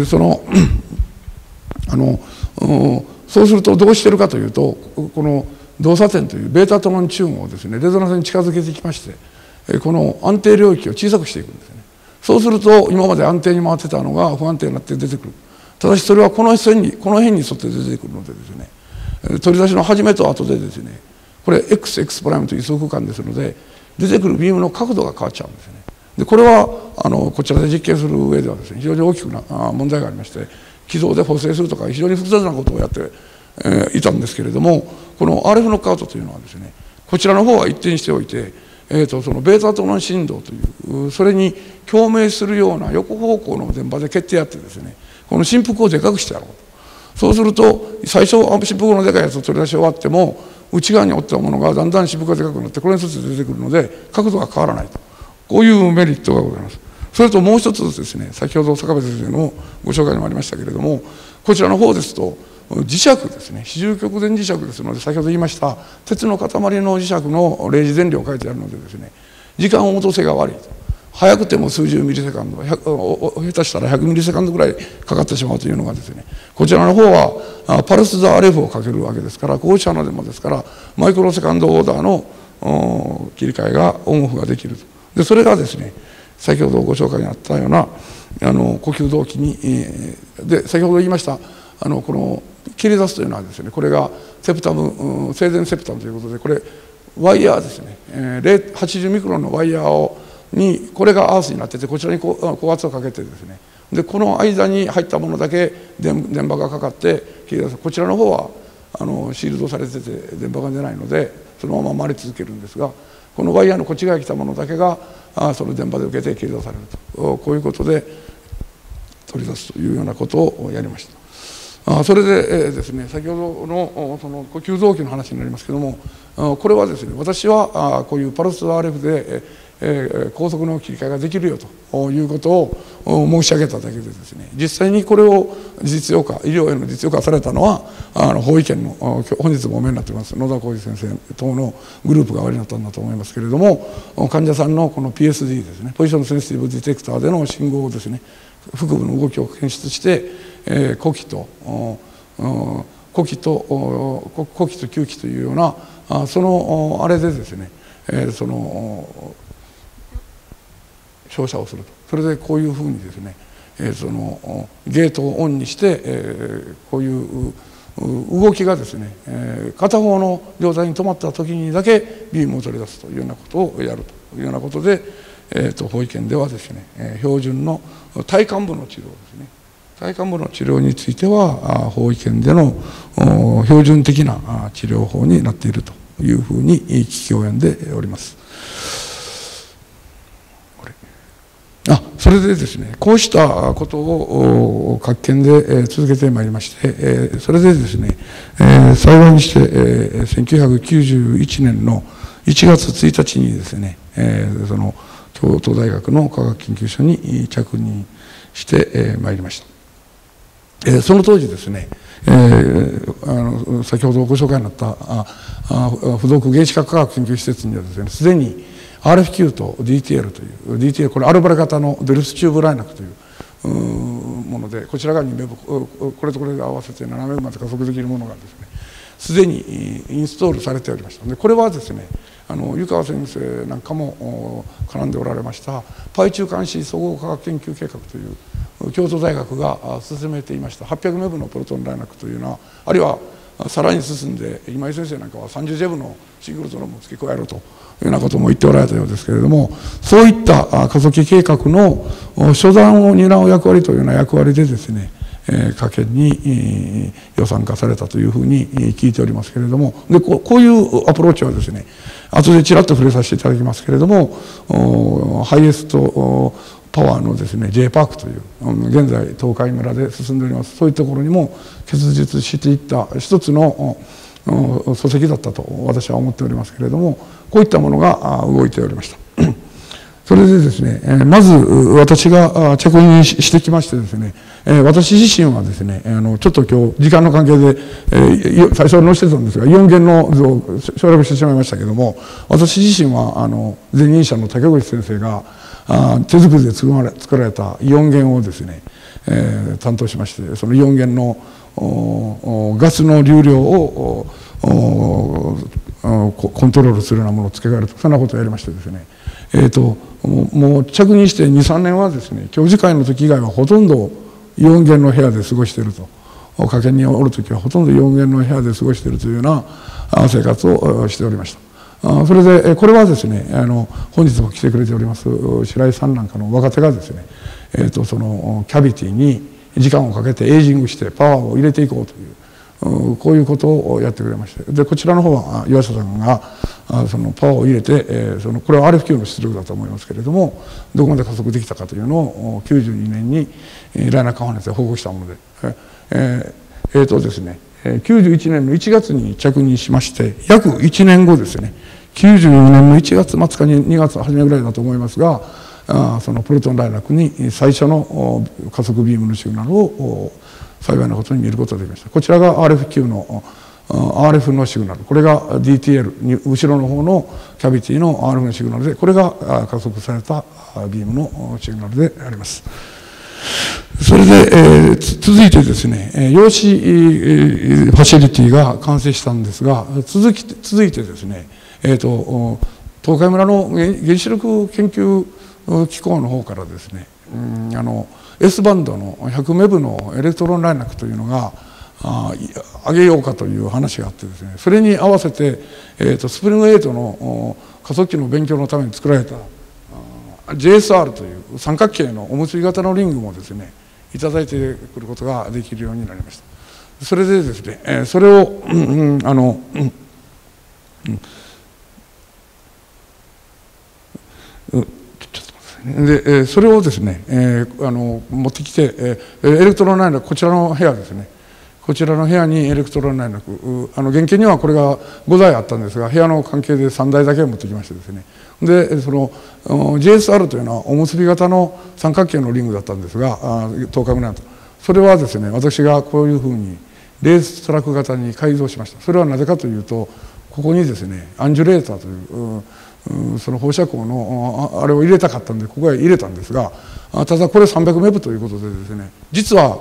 そうするとどうしてるかというと、この動作点というベータトロンチューンをですね、レゾナンスに近づけてきまして、この安定領域を小さくしていくんですね。そうすると今まで安定に回ってたのが不安定になって出てくる。ただしそれはこの辺に沿って出てくるのでですね、取り出しの始めと後でですね、これ XX プライムという位相空間ですので、出てくるビームの角度が変わっちゃうんですね。でこれはこちらで実験する上ではですね、非常に大きくな問題がありまして、軌道で補正するとか非常に複雑なことをやって、いたんですけれども、この RF ノックアウトというのはですね、こちらの方は一定にしておいて、そのベータトロン振動というそれに共鳴するような横方向の電波で決定やってですね、この振幅をでかくしてやろうと。そうすると最初振幅のでかいやつを取り出し終わっても、内側に折ったものがだんだん振幅がでかくなって、これに沿って出てくるので角度が変わらないと、こういうメリットがございます。それともう一つですね、先ほど坂部先生のご紹介にもありましたけれども、こちらの方ですと磁石ですね、比重極電磁石ですので、先ほど言いました鉄の塊の磁石の例示電量を書いてあるのでですね、時間応答性が悪いと。早くても数十ミリセカンド、下手したら100ミリセカンドぐらいかかってしまうというのがですね、こちらの方はパルス・ザ・RFをかけるわけですから、こうしたのでもですからマイクロセカンドオーダーの切り替えがオンオフができると。でそれがですね、先ほどご紹介にあったような呼吸動機に、で先ほど言いましたこの切り出すというのはですね、これがセプタム静電セプタムということで、これワイヤーですね、80ミクロンのワイヤーにこれがアースになってて、こちらに高圧をかけてですね、でこの間に入ったものだけ電波がかかって切り出す。こちらの方はシールドされてて電波が出ないのでそのまま回り続けるんですが、このワイヤーのこっち側に来たものだけがその電波で受けて切り出されると、こういうことで取り出すというようなことをやりました。それでですね、先ほどのその呼吸動機の話になりますけども、これはですね、私はこういうパルス RF で高速の切り替えができるよということを申し上げただけでですね、実際にこれを実用化、医療への実用化されたのは法医研の本日もお目になっています野田浩二先生等のグループがおやりになったんだと思いますけれども、患者さんのこの PSD ですね、ポジションセンシティブディテクターでの信号をですね、腹部の動きを検出して呼気と吸気というようなそのあれでですね、その照射をすると。それでこういうふうにですね、そのゲートをオンにして、こういう動きがですね、片方の状態に止まった時にだけビームを取り出すというようなことをやるというようなことで、法医研ではですね、標準の体幹部の治療ですね、体幹部の治療については法医研での標準的な治療法になっているというふうに聞き及んでおります。 それでですね、こうしたことを各県で続けてまいりまして、それでですね、幸いにして1991年の1月1日にですね、その京都大学の科学研究所に着任してまいりました。その当時ですね、先ほどご紹介になった附属原子核科学研究施設にはですね、すでに RFQ と DTL という DTL、 これアルバラ型のデルスチューブライナクというもので、こちらが2名これとこれで合わせて7名まで加速できるものがですね、すでにインストールされておりました。でこれはですね、湯川先生なんかも絡んでおられましたパイ中監視総合科学研究計画という京都大学が進めていました800メブのプロトンライナクというのは、あるいはさらに進んで今井先生なんかは30ジェブのシングルトロンも付け加えるというようなことも言っておられたようですけれども、そういった加速器計画の初段を担う役割というような役割でですね、科研に予算化されたというふうに聞いておりますけれども、でこういうアプローチはですね、後でちらっと触れさせていただきますけれども、ハイエストパワーのですね J パークという現在東海村で進んでおります、そういうところにも結実していった一つの礎石だったと私は思っておりますけれども、こういったものが動いておりました。それでですね、まず私が着任してきましてですね、私自身はですね、ちょっと今日時間の関係で、最初載せてたんですがイオン源の図を省略してしまいましたけども、私自身は前任者の竹口先生が手作りで作られたイオン源をですね、担当しまして、そのイオン源のガスの流量をコントロールするようなものを付け替えると、そんなことをやりましてですね、もう着任して2、3年はですね、教授会の時以外はほとんどイオン源の部屋で過ごしていると、科研におる時はほとんどイオン源の部屋で過ごしているというような生活をしておりました。それでこれはですね、本日も来てくれております白井さんなんかの若手がですね、そのキャビティに時間をかけてエイジングしてパワーを入れていこうという、こういうことをやってくれまして、でこちらの方は岩下さんがそのパワーを入れて、これは RFQ の出力だと思いますけれども、どこまで加速できたかというのを92年にライナーカンファレンスで報告したもので、ですね、91年の1月に着任しまして、約1年後ですね、92年の1月末か2月初めぐらいだと思いますが、そのプロトンライナークに最初の加速ビームのシグナルを幸いなことに見ることができました。こちらが RFQ のRF のシグナル、これが DTL に後ろの方のキャビティの RF のシグナルで、これが加速されたビームのシグナルであります。それで、続いてですね、陽子ファシリティが完成したんですが、続いてですね、東海村の原子力研究機構の方からですね、S バンドの100メブのエレクトロンライナークというのが上げようかという話があってですね、それに合わせて、スプリング8の加速器の勉強のために作られたJSR という三角形のおむすび型のリングもですねいただいてくることができるようになりました。それでですね、それをでそれをですね、持ってきて、エレクトロンライナー、こちらの部屋ですね、こちらの部屋にエレクトロンライナー、原型にはこれが5台あったんですが、部屋の関係で3台だけ持ってきましてですね、でその JSR というのはおむすび型の三角形のリングだったんですが、等角なんと、それはですね、私がこういうふうにレーストラック型に改造しました。それはなぜかというと、ここにですねアンジュレーターというその放射光のあれを入れたかったんでここへ入れたんですが、ただこれ300メブということでですね、実は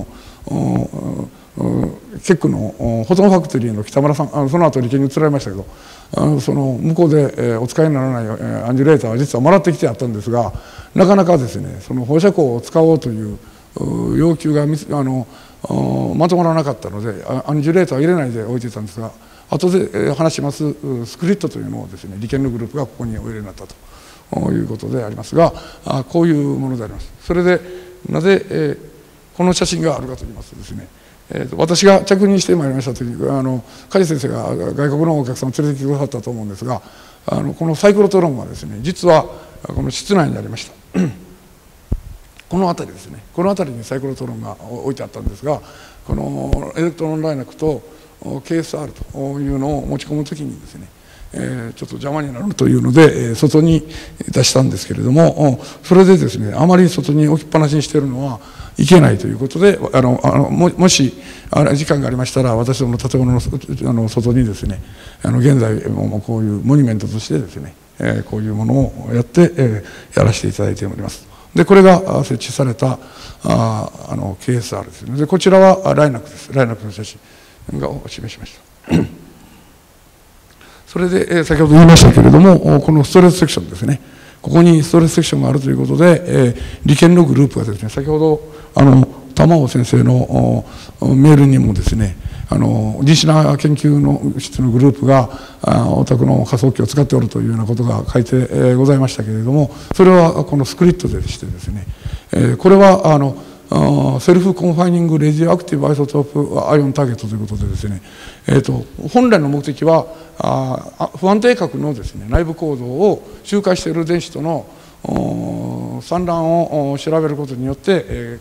ケックのフォトンファクトリーの北村さん、その後理研に移られましたけど、その向こうでお使いにならないアンジュレーターは実はもらってきてあったんですが、なかなかですねその放射光を使おうという要求がまとまらなかったので、アンジュレーターを入れないで置いてたんですが、後で話しますスクリットというのをですね理研のグループがここにお入れになったということでありますが、こういうものであります。それでなぜこの写真があるかといいますとですね、私が着任してまいりました時に梶先生が外国のお客さんを連れてきてくださったと思うんですが、このサイクロトロンはですね実はこの室内にありました。 この辺りですね、この辺りにサイクロトロンが置いてあったんですが、このエレクトロンライナックと KSR というのを持ち込むときにですね、ちょっと邪魔になるというので、外に出したんですけれども、それでですね、あまり外に置きっぱなしにしているのはいけないということで、もし時間がありましたら、私どもの建物の外にですね、現在もこういうモニュメントとしてですね、こういうものをやって、やらせていただいております。でこれが設置されたKSR ですね。でこちらはライナックです。ライナックの写真を示しました。それで、先ほど言いましたけれども、このストレスセクションですね、ここにストレスセクションがあるということで、理研のグループがですね、先ほど玉尾先生のメールにもですね、西名研究室のグループがお宅の仮想機を使っておるというようなことが書いてございましたけれども、それはこのスクリプトでしてですね、これはセルフコンファイニングレディオアクティブアイソトープアイオンターゲットということでですね、本来の目的は不安定核のですね、内部構造を周回している電子との散乱を調べることによって、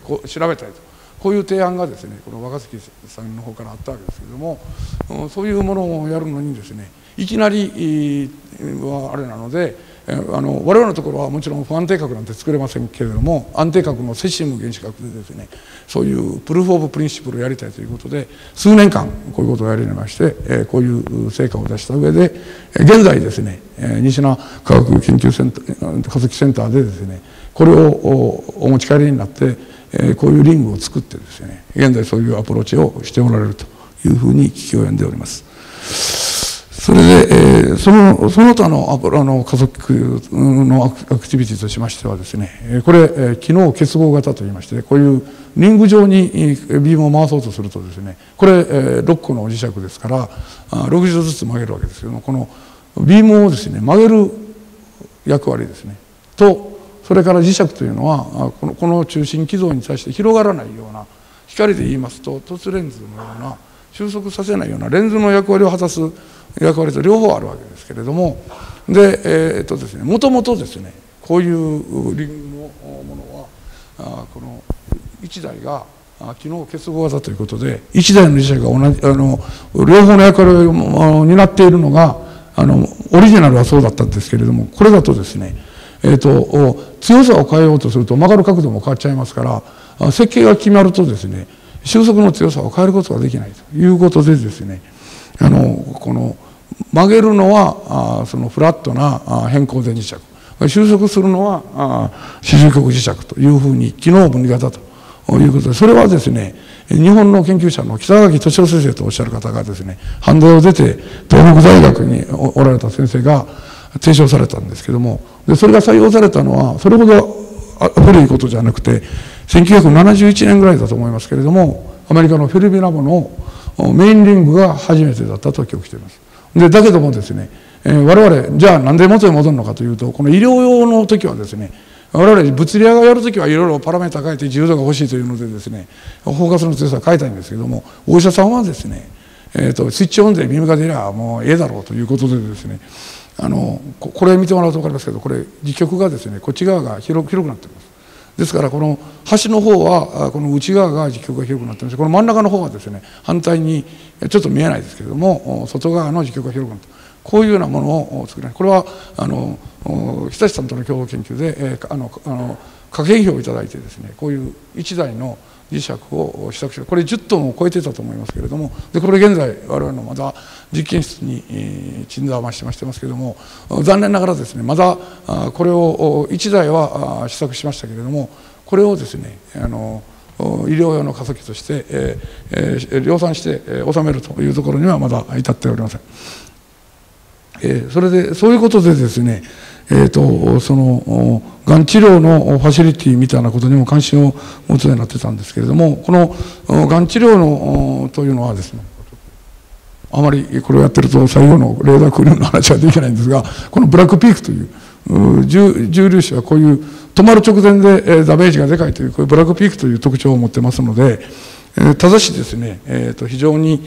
調べたいと、こういう提案がですね、この若槻さんの方からあったわけですけれども、そういうものをやるのにですね、いきなりはあれなので、我々のところはもちろん不安定核なんて作れませんけれども、安定核のセシウム原子核でですね、そういうプルーフ・オブ・プリンシプルをやりたいということで、数年間こういうことをやりまして、こういう成果を出した上で、現在ですね、西名科学研究センター化石センターでですね、これをお持ち帰りになって、こういうリングを作ってですね、現在そういうアプローチをしておられるというふうに聞き及んでおります。それで、その他の加速のアクティビティとしましてはですね、これ、機能結合型といいまして、こういうリング状にビームを回そうとするとですね、これ6個の磁石ですから60度ずつ曲げるわけですけども、このビームをですね曲げる役割ですねと、それから磁石というのはこの中心軌道に対して広がらないような、光で言いますと凸レンズのような収束させないようなレンズの役割を果たす役割と両方あるわけですけれども、でですね、もともとですね、こういうリングのものはこの1台が機能結合型ということで、1台の磁石が両方の役割を担っているのがオリジナルはそうだったんですけれども、これだとですね、強さを変えようとすると曲がる角度も変わっちゃいますから、設計が決まるとですね、収束の強さを変えることができないということでですね、この曲げるのはそのフラットな偏光電磁石、収束するのは支持極磁石というふうに機能分離型ということで、それはですね、日本の研究者の北垣俊夫先生とおっしゃる方がですね、阪大を出て東北大学におられた先生が提唱されたんですけども、でそれが採用されたのはそれほど古いことじゃなくて1971年ぐらいだと思いますけれども、アメリカのフェルビラボのメインリングが初めてだったと記憶しています。でだけどもですね、我々じゃあなんで元に戻るのかというと、この医療用の時はですね、我々物理屋がやる時はいろいろパラメータ変えて自由度が欲しいというのでですね、フォーカスの強さを変えたいんですけども、お医者さんはですね、スイッチオンでビームが出りゃもうええだろうということでですね、これ見てもらうと分かりますけど、これ磁極がですねこっち側が広くなっています。ですからこの端の方はこの内側が磁極が広くなっています。この真ん中の方はですね反対にちょっと見えないですけれども、外側の磁極が広くなっている、こういうようなものを作らない。これは日立さんとの共同研究で科研費をいただいてですね、こういう1台の磁石を試作して、これ10トンを超えてたと思いますけれども、でこれ現在我々のまだ実験室に鎮座増してますけれども、残念ながらですねまだこれを1台は試作しましたけれども、これをですね医療用の加速器として量産して収めるというところにはまだ至っておりません。それでそういうことでですね、そのがん治療のファシリティみたいなことにも関心を持つようになってたんですけれども、このがん治療のというのはですね、あまりこれをやってると最後のレーダー空流の話はできないんですが、このブラックピークという重粒子はこういう止まる直前でダメージがでかいという、こういうブラックピークという特徴を持ってますので、ただしですね、非常に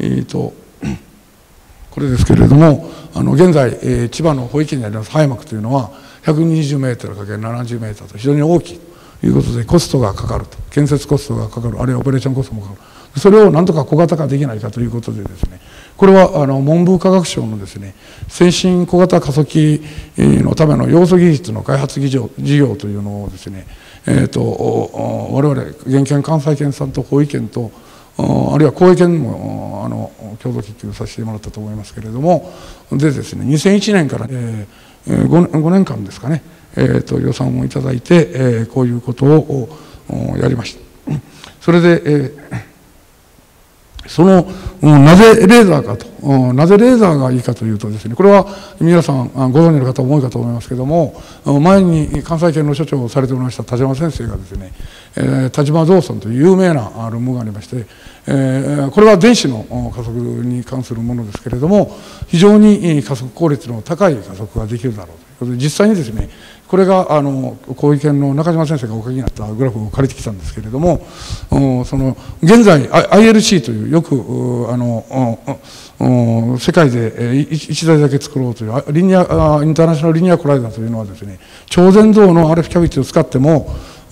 これですけれども、現在千葉の保育園にあります葉山区というのは120メートル ×70 メートルと非常に大きいいうことでコストがかかると、建設コストがかかる、あるいはオペレーションコストもかかる、それをなんとか小型化できないかということでですね、これは文部科学省のですね、先進小型加速器のための要素技術の開発事業というのをですね、我々現県関西圏さんと保育県とあるいは公営県も共同研究させてもらったと思いますけれども、でですね、2001年から、5年間ですかね、予算をいただいて、こういうことをやりました。それで、なぜレーザーかと、なぜレーザーがいいかというとですね、これは皆さんご存知の方も多いかと思いますけれども、前に関西圏の所長をされておりました田島先生がですね、田島造村という有名な論文がありまして、これは電子の加速に関するものですけれども、非常に加速効率の高い加速ができるだろうということで、実際にですね、これが高医研の中島先生がお書きになったグラフを借りてきたんですけれども、現在 ILC というよく世界で1台だけ作ろうというインターナショナルリニアコライダーというのはですね、超伝導の RF キャビティを使っても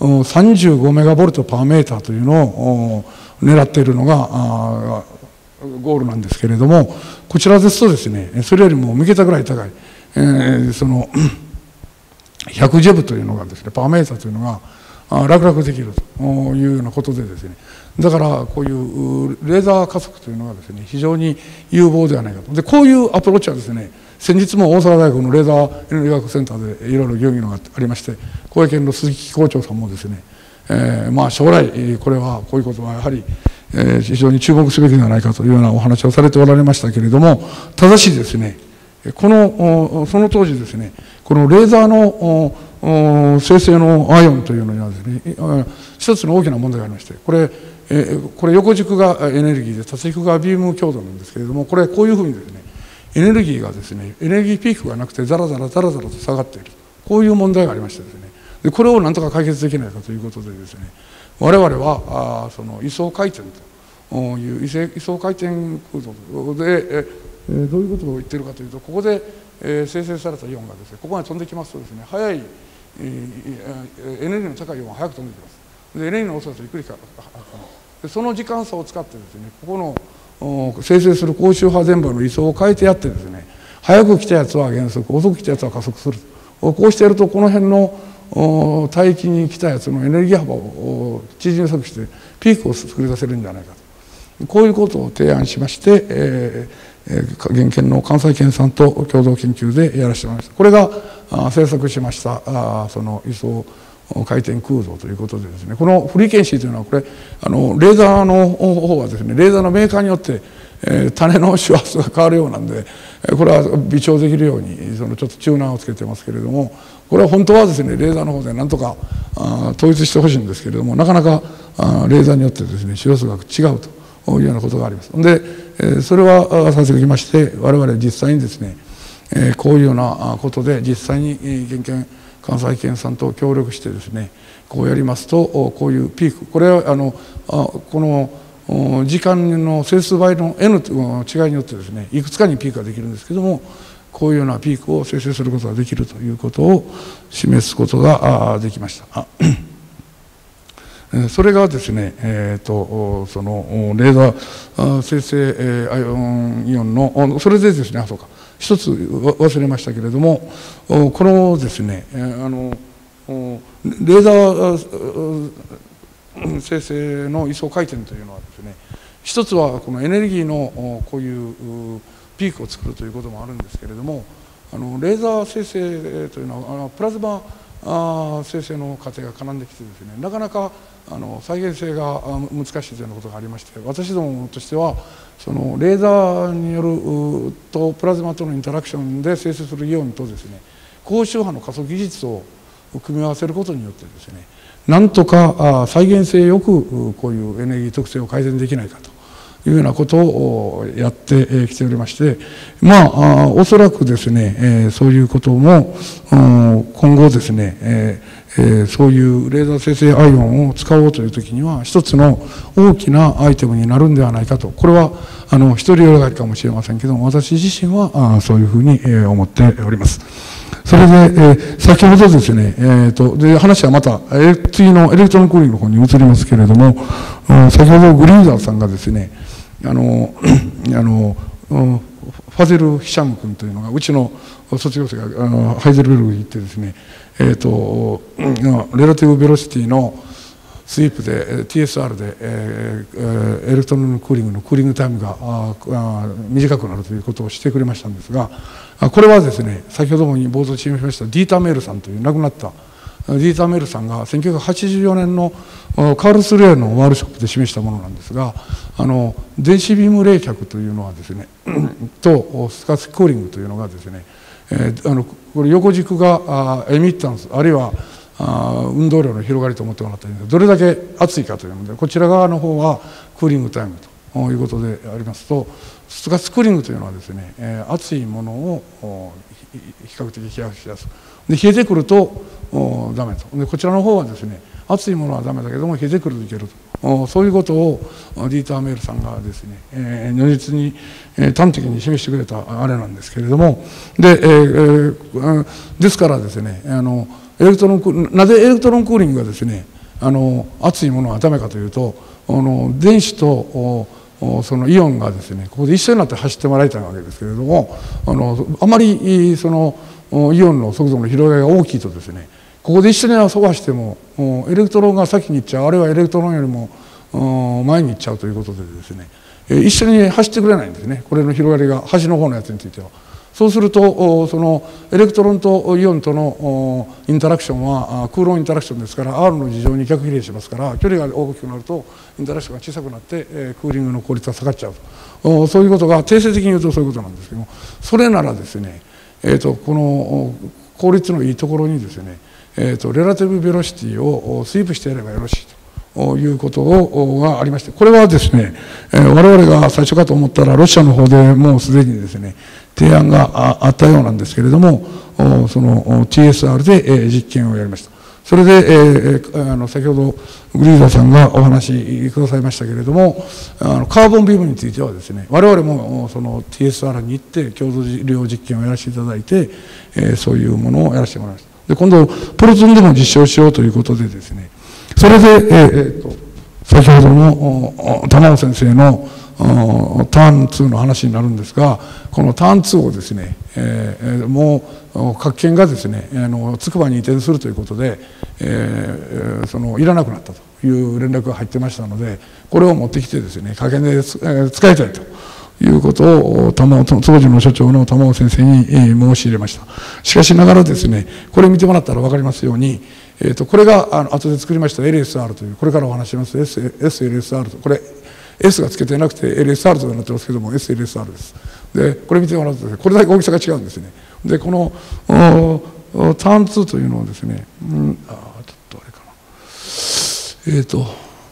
35メガボルトパーメーターというのを狙っているのがゴールなんですけれども、こちらですとですね、それよりも3桁ぐらい高い、100ジェブというのがですね、パーメーターというのが楽々できるというようなことでですね、だからこういうレーザー加速というのがですね、非常に有望ではないかと。でこういうアプローチはですね、先日も大阪大学のレーザーエネルギー学センターでいろいろ議論がありまして、公営研の鈴木校長さんもですね、将来これはこういうことはやはり非常に注目すべきではないかというようなお話をされておられましたけれども、ただしですね、その当時ですね、このレーザーの生成のアイオンというのにはですね、一つの大きな問題がありまして、これ横軸がエネルギーで縦軸がビーム強度なんですけれども、こういうふうにですね、エネルギーがですね、エネルギーピークがなくてザラザラと下がっている、こういう問題がありましてですね、でこれをなんとか解決できないかということでですね、我々はその位相回転という位相回転空洞でどういうことを言っているかというと、ここで生成されたイオンがですね、ここまで飛んできますとですね、速いエネルギーの高いイオンは速く飛んできます。でエネルギーの遅さとゆっくりかで、その時間差を使ってですね、ここの生成する高周波電波の位相を変えてやってですね、速く来たやつは減速、遅く来たやつは加速する、こうしてやるとこの辺の帯域に来たやつのエネルギー幅を縮窄してピークを作り出せるんじゃないかと、こういうことを提案しまして、現県の関西圏さんと共同研究でやらせてもらいました。これが制作しましたその位相回転空洞ということでですね、このフリーケンシーというのはこれレーザーの方はですね、レーザーのメーカーによって種の周波数が変わるようなんで、これは微調できるようにちょっとチューナーをつけてますけれども、これは本当はですね、レーザーの方でなんとか統一してほしいんですけれども、なかなかレーザーによってですね、周波数が違うというようなことがあります。でそれはさせてきまして、我々実際にですね、こういうようなことで実際に現県関西圏さんと協力してですね、こうやりますとこういうピーク、これはこの時間の整数倍の N の違いによってですね、いくつかにピークができるんですけども、こういうようなピークを生成することができるということを示すことができました。それがですね、そのレーザー生成アイオンイオンのそれでですね、そうか、一つ忘れましたけれども、このですね、レーザー生成の位相回転というのはですね、一つはこのエネルギーのこういうピークを作るということもあるんですけれども、レーザー生成というのはプラズマ生成の過程が絡んできてですね、なかなか再現性が難しいというようなことがありまして、私どもとしてはそのレーザーによるとプラズマとのインタラクションで生成するイオンとですね、高周波の加速技術を組み合わせることによってですね、なんとか再現性よくこういうエネルギー特性を改善できないかというようなことをやってきておりまして、おそらくですね、そういうことも今後ですね、そういうレーザー生成アイオンを使おうという時には一つの大きなアイテムになるんではないかと、これは独りよがりかもしれませんけども、私自身はそういうふうに思っております。 それで、先ほどですね、で話はまた次のエレクトロンクーリングの方に移りますけれども、先ほどグリーダーさんがですね、ファゼル・ヒシャム君というのがうちの卒業生がハイゼルベルグに行ってですね、レラティブベロシティのスイープで TSR で、エレクトロンクーリングのクーリングタイムが短くなるということをしてくれましたんですが、これはですね、先ほども冒頭示しましたディーター・メールさんという亡くなったディーター・メールさんが1984年のカールス・レーのワールドショップで示したものなんですが、電子ビーム冷却というのはですねとスカスクーリングというのがですね、これ横軸がエミッタンスあるいは運動量の広がりと思ってもらったらいいんですが、どれだけ熱いかというので、こちら側の方はクーリングタイムということでありますと、スカスクーリングというのはですね、熱いものを比較的冷やしやすで、冷えてくるとダメと。でこちらの方はですね、熱いものはダメだけども冷えてくるといけると、そういうことをディーター・メールさんがですね、如実に端的に示してくれたあれなんですけれども、ですからですね、なぜエレクトロンクーリングがですね、熱いものはダメかというと、電子とそのイオンがですねここで一緒になって走ってもらいたいわけですけれども、あまりそのイオンの速度の広がりが大きいとですね、ここで一緒に走してもエレクトロンが先に行っちゃう、あるいはエレクトロンよりも前に行っちゃうということでですね、一緒に走ってくれないんですね、これの広がりが端の方のやつについては。そうするとそのエレクトロンとイオンとのインタラクションはクーロンインタラクションですから R の事情に逆比例しますから、距離が大きくなるとインタラクションが小さくなってクーリングの効率が下がっちゃうと、そういうことが定性的に言うとそういうことなんですけども、それならですね、この効率のいいところにですね、レラティブベロシティをスイープしてやればよろしいということがありまして、これはですね、我々が最初かと思ったらロシアの方でもうすでにですね提案があったようなんですけれども、その TSR で実験をやりました。それで先ほどグリーザーさんがお話しくださいましたけれども、カーボンビームについてはですね、我々もその TSR に行って共同量実験をやらせていただいて、そういうものをやらせてもらいました。で今度プロトンでも実証しようということでですね、それで、先ほどの玉尾先生のターン2の話になるんですが、このターン2をですね、もう核圏がですねつくばに移転するということで、そのいらなくなったという連絡が入ってましたので、これを持ってきてですね核圏で使いたいということを当時の所長の玉尾先生に申し入れました。しかしながらですね、これ見てもらったら分かりますように、これが後で作りました LSR という、これからお話しします SLSR と、これ S がつけてなくて LSR となってますけども SLSR です。でこれ見てもらうとですね、これだけ大きさが違うんですね。でこのターン2というのはですね、ちょっとあれかな、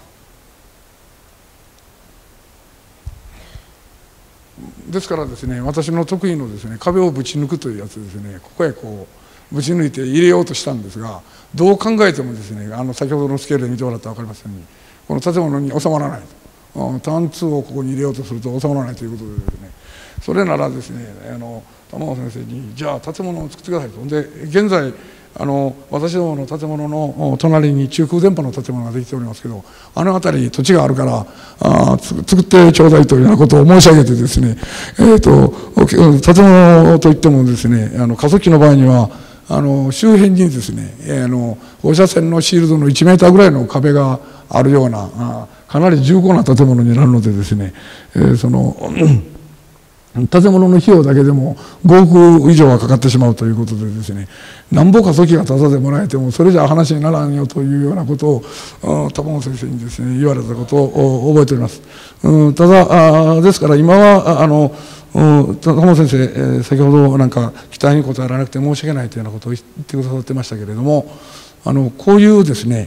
ですからですね、私の得意のですね壁をぶち抜くというやつですね、ここへこうぶち抜いて入れようとしたんですが、どう考えてもですね先ほどのスケールで見てもらったら分かりますように、この建物に収まらないと。ターン2をここに入れようとすると収まらないということでですね、それならですね玉尾先生にじゃあ建物を作ってくださいと。で現在私どもの建物の隣に中空電波の建物ができておりますけど、あの辺り土地があるから作ってちょうだいというようなことを申し上げてですね、建物といってもですね過疎地の場合には周辺にですね放射線のシールドの1メーターぐらいの壁があるようなかなり重厚な建物になるのでですね、その建物の費用だけでも5億以上はかかってしまうということでですね、なんぼ過疎地がタダでもらえてもそれじゃ話にならんよというようなことを玉尾先生にですね言われたことを覚えております。ただですから今は玉尾先生、先ほどなんか期待に応えられなくて申し訳ないというようなことを言ってくださってましたけれども、こういうですね、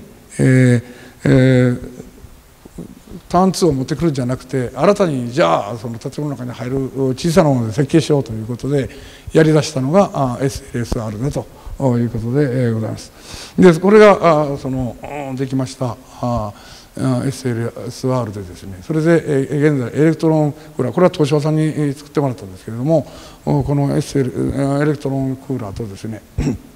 ターン2を持ってくるんじゃなくて、新たにじゃあその建物の中に入る小さなもので設計しようということでやりだしたのが SLSR だということでございます。でこれができましたSLSR でですね、それで現在エレクトロンクーラー、これは東芝さんに作ってもらったんですけれども、このエレクトロンクーラーとですね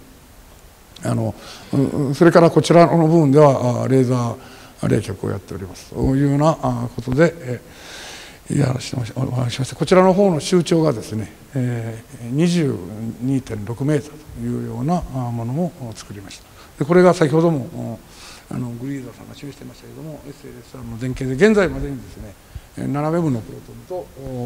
それからこちらの部分ではレーザー冷却をやっておりますというようなことでやらせてお話しました。こちらの方の周長がですね 22.6 メートルというようなものを作りました。でこれが先ほどもグリーダーさんが示していましたけれども SLSR の電形で現在までにですね7ウェブのプロトンと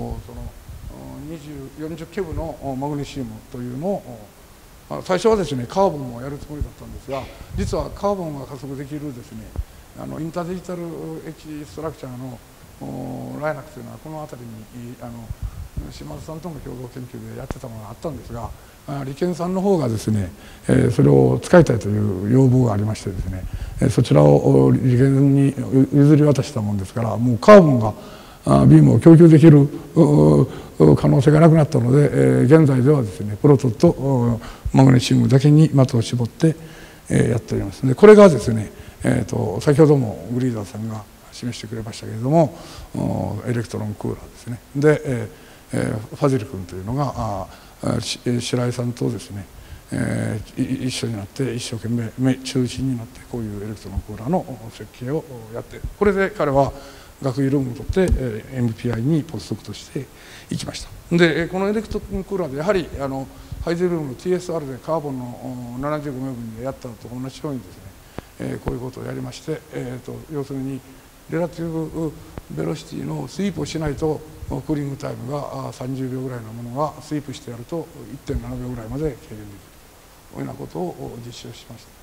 40ケブのマグネシウムというのを最初はですねカーボンをやるつもりだったんですが、実はカーボンが加速できるですねインターデジタルエッジストラクチャーのライナックというのはこの辺りに島津さんとの共同研究でやってたものがあったんですが、理研さんの方がですねそれを使いたいという要望がありましてですね、そちらを理研に譲り渡したものですから、もうカーボンがビームを供給できる可能性がなくなったので、現在ではですねプロトとマグネシウムだけに的を絞ってやっております。でこれがですね先ほどもグリーダーさんが示してくれましたけれどもエレクトロンクーラーですね。でファジル君というのが白井さんとですね一緒になって一生懸命中心になってこういうエレクトロンクーラーの設計をやって、これで彼は学位論文を取って MPI にポスドクとしていきました。でこのエレクトロンクーラーでやはりハイゼルブの TSR でカーボンの75名分でやったのと同じようにですねこういうことをやりまして、要するにレラティブベロシティのスイープをしないとクーリングタイムが30秒ぐらいのものがスイープしてやると 1.7 秒ぐらいまで軽減できるというようなことを実証しました。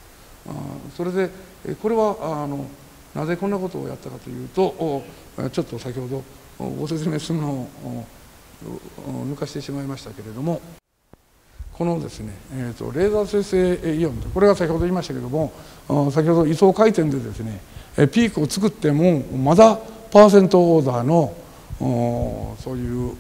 それでこれはなぜこんなことをやったかというと、ちょっと先ほどご説明するのを抜かしてしまいましたけれども、このですね、レーザー生成イオン、これが先ほど言いましたけれども、先ほど位相回転でですねピークを作ってもまだパーセントオーダーのそういう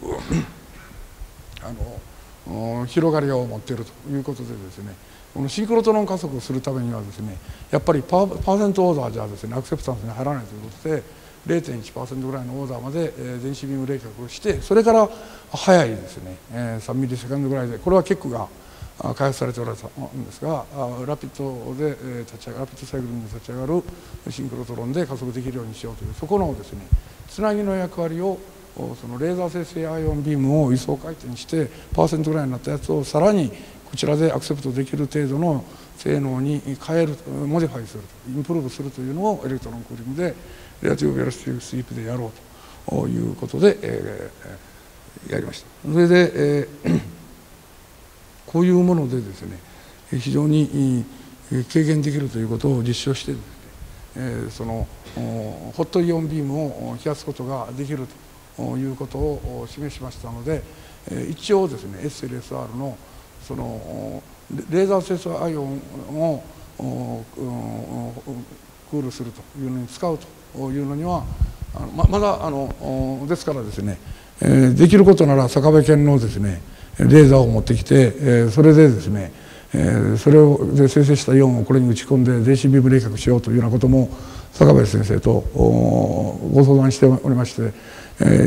広がりを持っているということでですね、このシンクロトロン加速をするためにはですねやっぱりパーセントオーダーじゃですねアクセプタンスに入らないということで 0.1% ぐらいのオーダーまで電子ビーム冷却をして、それから早いですね3ミリセカンドぐらいで、これはケックが開発されておられたんですが、ラピッドでラピッドサイクルに立ち上がるシンクロトロンで加速できるようにしようという、そこのですねつなぎの役割をそのレーザー生成アイオンビームを位相回転してパーセントぐらいになったやつをさらにこちらでアクセプトできる程度の性能に変える、モディファイする、インプルーブするというのをエレクトロンクーリングでレラティブベロシティスイープでやろうということで、やりました。それで、こういうものでですね非常に軽減できるということを実証してですね、そのホットイオンビームを冷やすことができるということを示しましたので、一応ですね SLSR のそのレーザー生成アイオンをクールするというのに使うというのにはまだですからですね、できることなら坂部県のですねレーザーを持ってきて、それでですねそれを生成したイオンをこれに打ち込んで電子ビーム冷却しようというようなことも坂部先生とご相談しておりまして、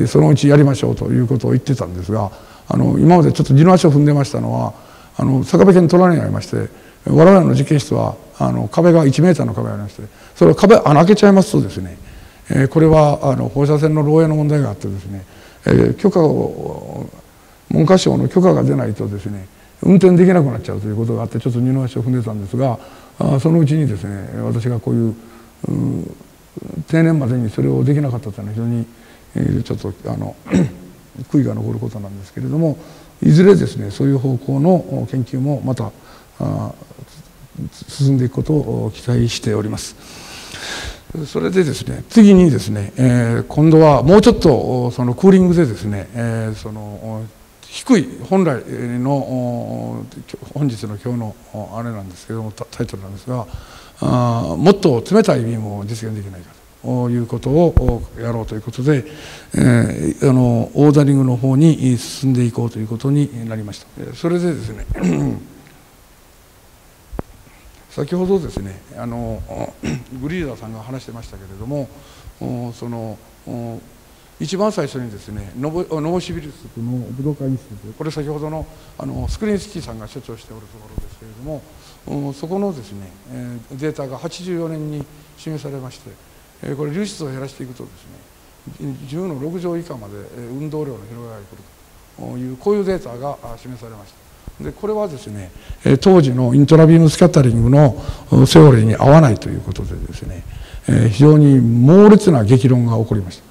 そのうちやりましょうということを言ってたんですが、今までちょっと地の足を踏んでましたのは坂部家に隣にありまして、我々の実験室は壁が1メーターの壁がありまして、それを壁穴開けちゃいますとですねこれは放射線の漏洩の問題があってですね、許可を文科省の許可が出ないとですね運転できなくなっちゃうということがあって、ちょっと二の足を踏んでたんですが、そのうちにですね私がこういう定年までにそれをできなかったというのは非常にちょっと悔いが残ることなんですけれども、いずれですねそういう方向の研究もまた進んでいくことを期待しております。それでですね次にですね、今度はもうちょっとそのクーリングでですね、その低い本来の本日の今日のあれなんですけどもタイトルなんですが、もっと冷たいビームを実現できないかということをやろうということで、オーダリングの方に進んでいこうということになりました。それでですね先ほどですねグリーダーさんが話してましたけれども、その一番最初にですねノボシビルスクの武道館インスティテュート、これ先ほどのスクリンスキーさんが所長しておるところですけれども、そこのですねデータが84年に示されまして、これ流出を減らしていくとですね10の6乗以下まで運動量の広がりが来るという、こういうデータが示されました。でこれはですね当時のイントラビームスキャタリングのセオリーに合わないということでですね、非常に猛烈な激論が起こりました。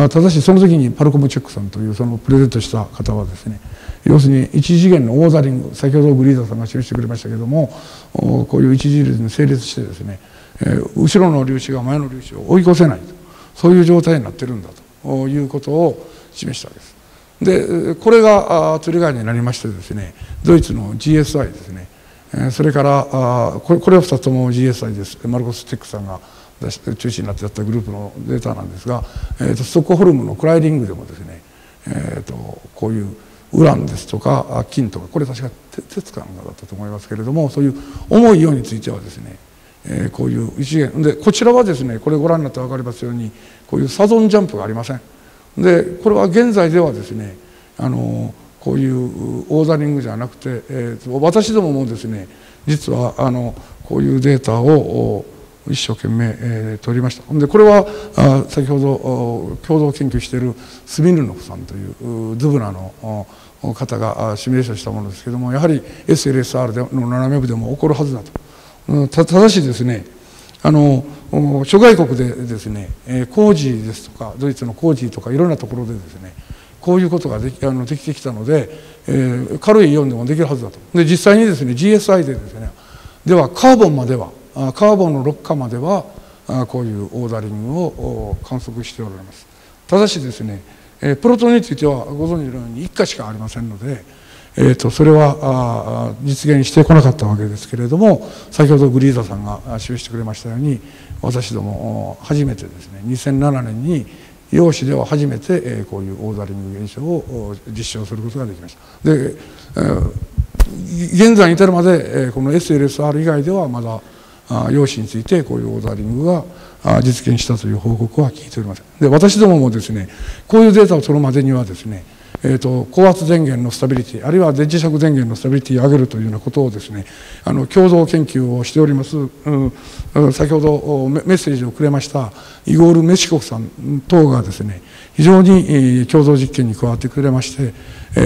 ただしその時にパルコムチェックさんというそのプレゼントした方はですね、要するに一次元のオーダリング、先ほどグリーダーさんが示してくれましたけれども、こういう一次元に成立してですね、後ろの粒子が前の粒子を追い越せないと、そういう状態になってるんだということを示したわけです。でこれがトリガーになりましてですね、ドイツの GSI ですね、それからこれは2つとも GSI です。マルコス・テックさんが中心になってやったグループのデータなんですが、ストックホルムのクライリングでもですね、こういうウランですとか金とか、これ確か鉄かなんかだったと思いますけれども、そういう重いイオンについてはですね、こういう一次元で、こちらはですねこれご覧になって分かりますように、こういうサドンジャンプがありません。でこれは現在ではですねこういうオーダリングじゃなくて、私どももですね実はこういうデータを一生懸命、取りました。でこれは先ほど共同研究しているスミルノフさんというドゥブナの方がシミュレーションしたものですけれども、やはり SLSR の斜め部でも起こるはずだと。ただしですね諸外国でですねコージーですとか、ドイツのコージーとかいろんなところでですねこういうことができてきたので、軽いイオンでもできるはずだと。で実際にですね GSI でですねではカーボンまではカーボンの6価まではこういうオーダリングを観測しておられます。ただしですねプロトンについてはご存知のように1価しかありませんので、それは実現してこなかったわけですけれども、先ほどグリーザさんが示してくれましたように、私ども初めてですね2007年に陽子では初めてこういうオーダリング現象を実証することができました。で現在に至るまでこの SLSR 以外ではまだ陽子についてこういうオーダリングが実現したという報告は聞いておりません。で私どももですねこういうデータを取るまでにはですね高圧電源のスタビリティ、あるいは電磁石電源のスタビリティを上げるというようなことをですね共同研究をしております。先ほどメッセージをくれましたイゴール・メシコフさん等がですね非常に共同実験に加わってくれまして、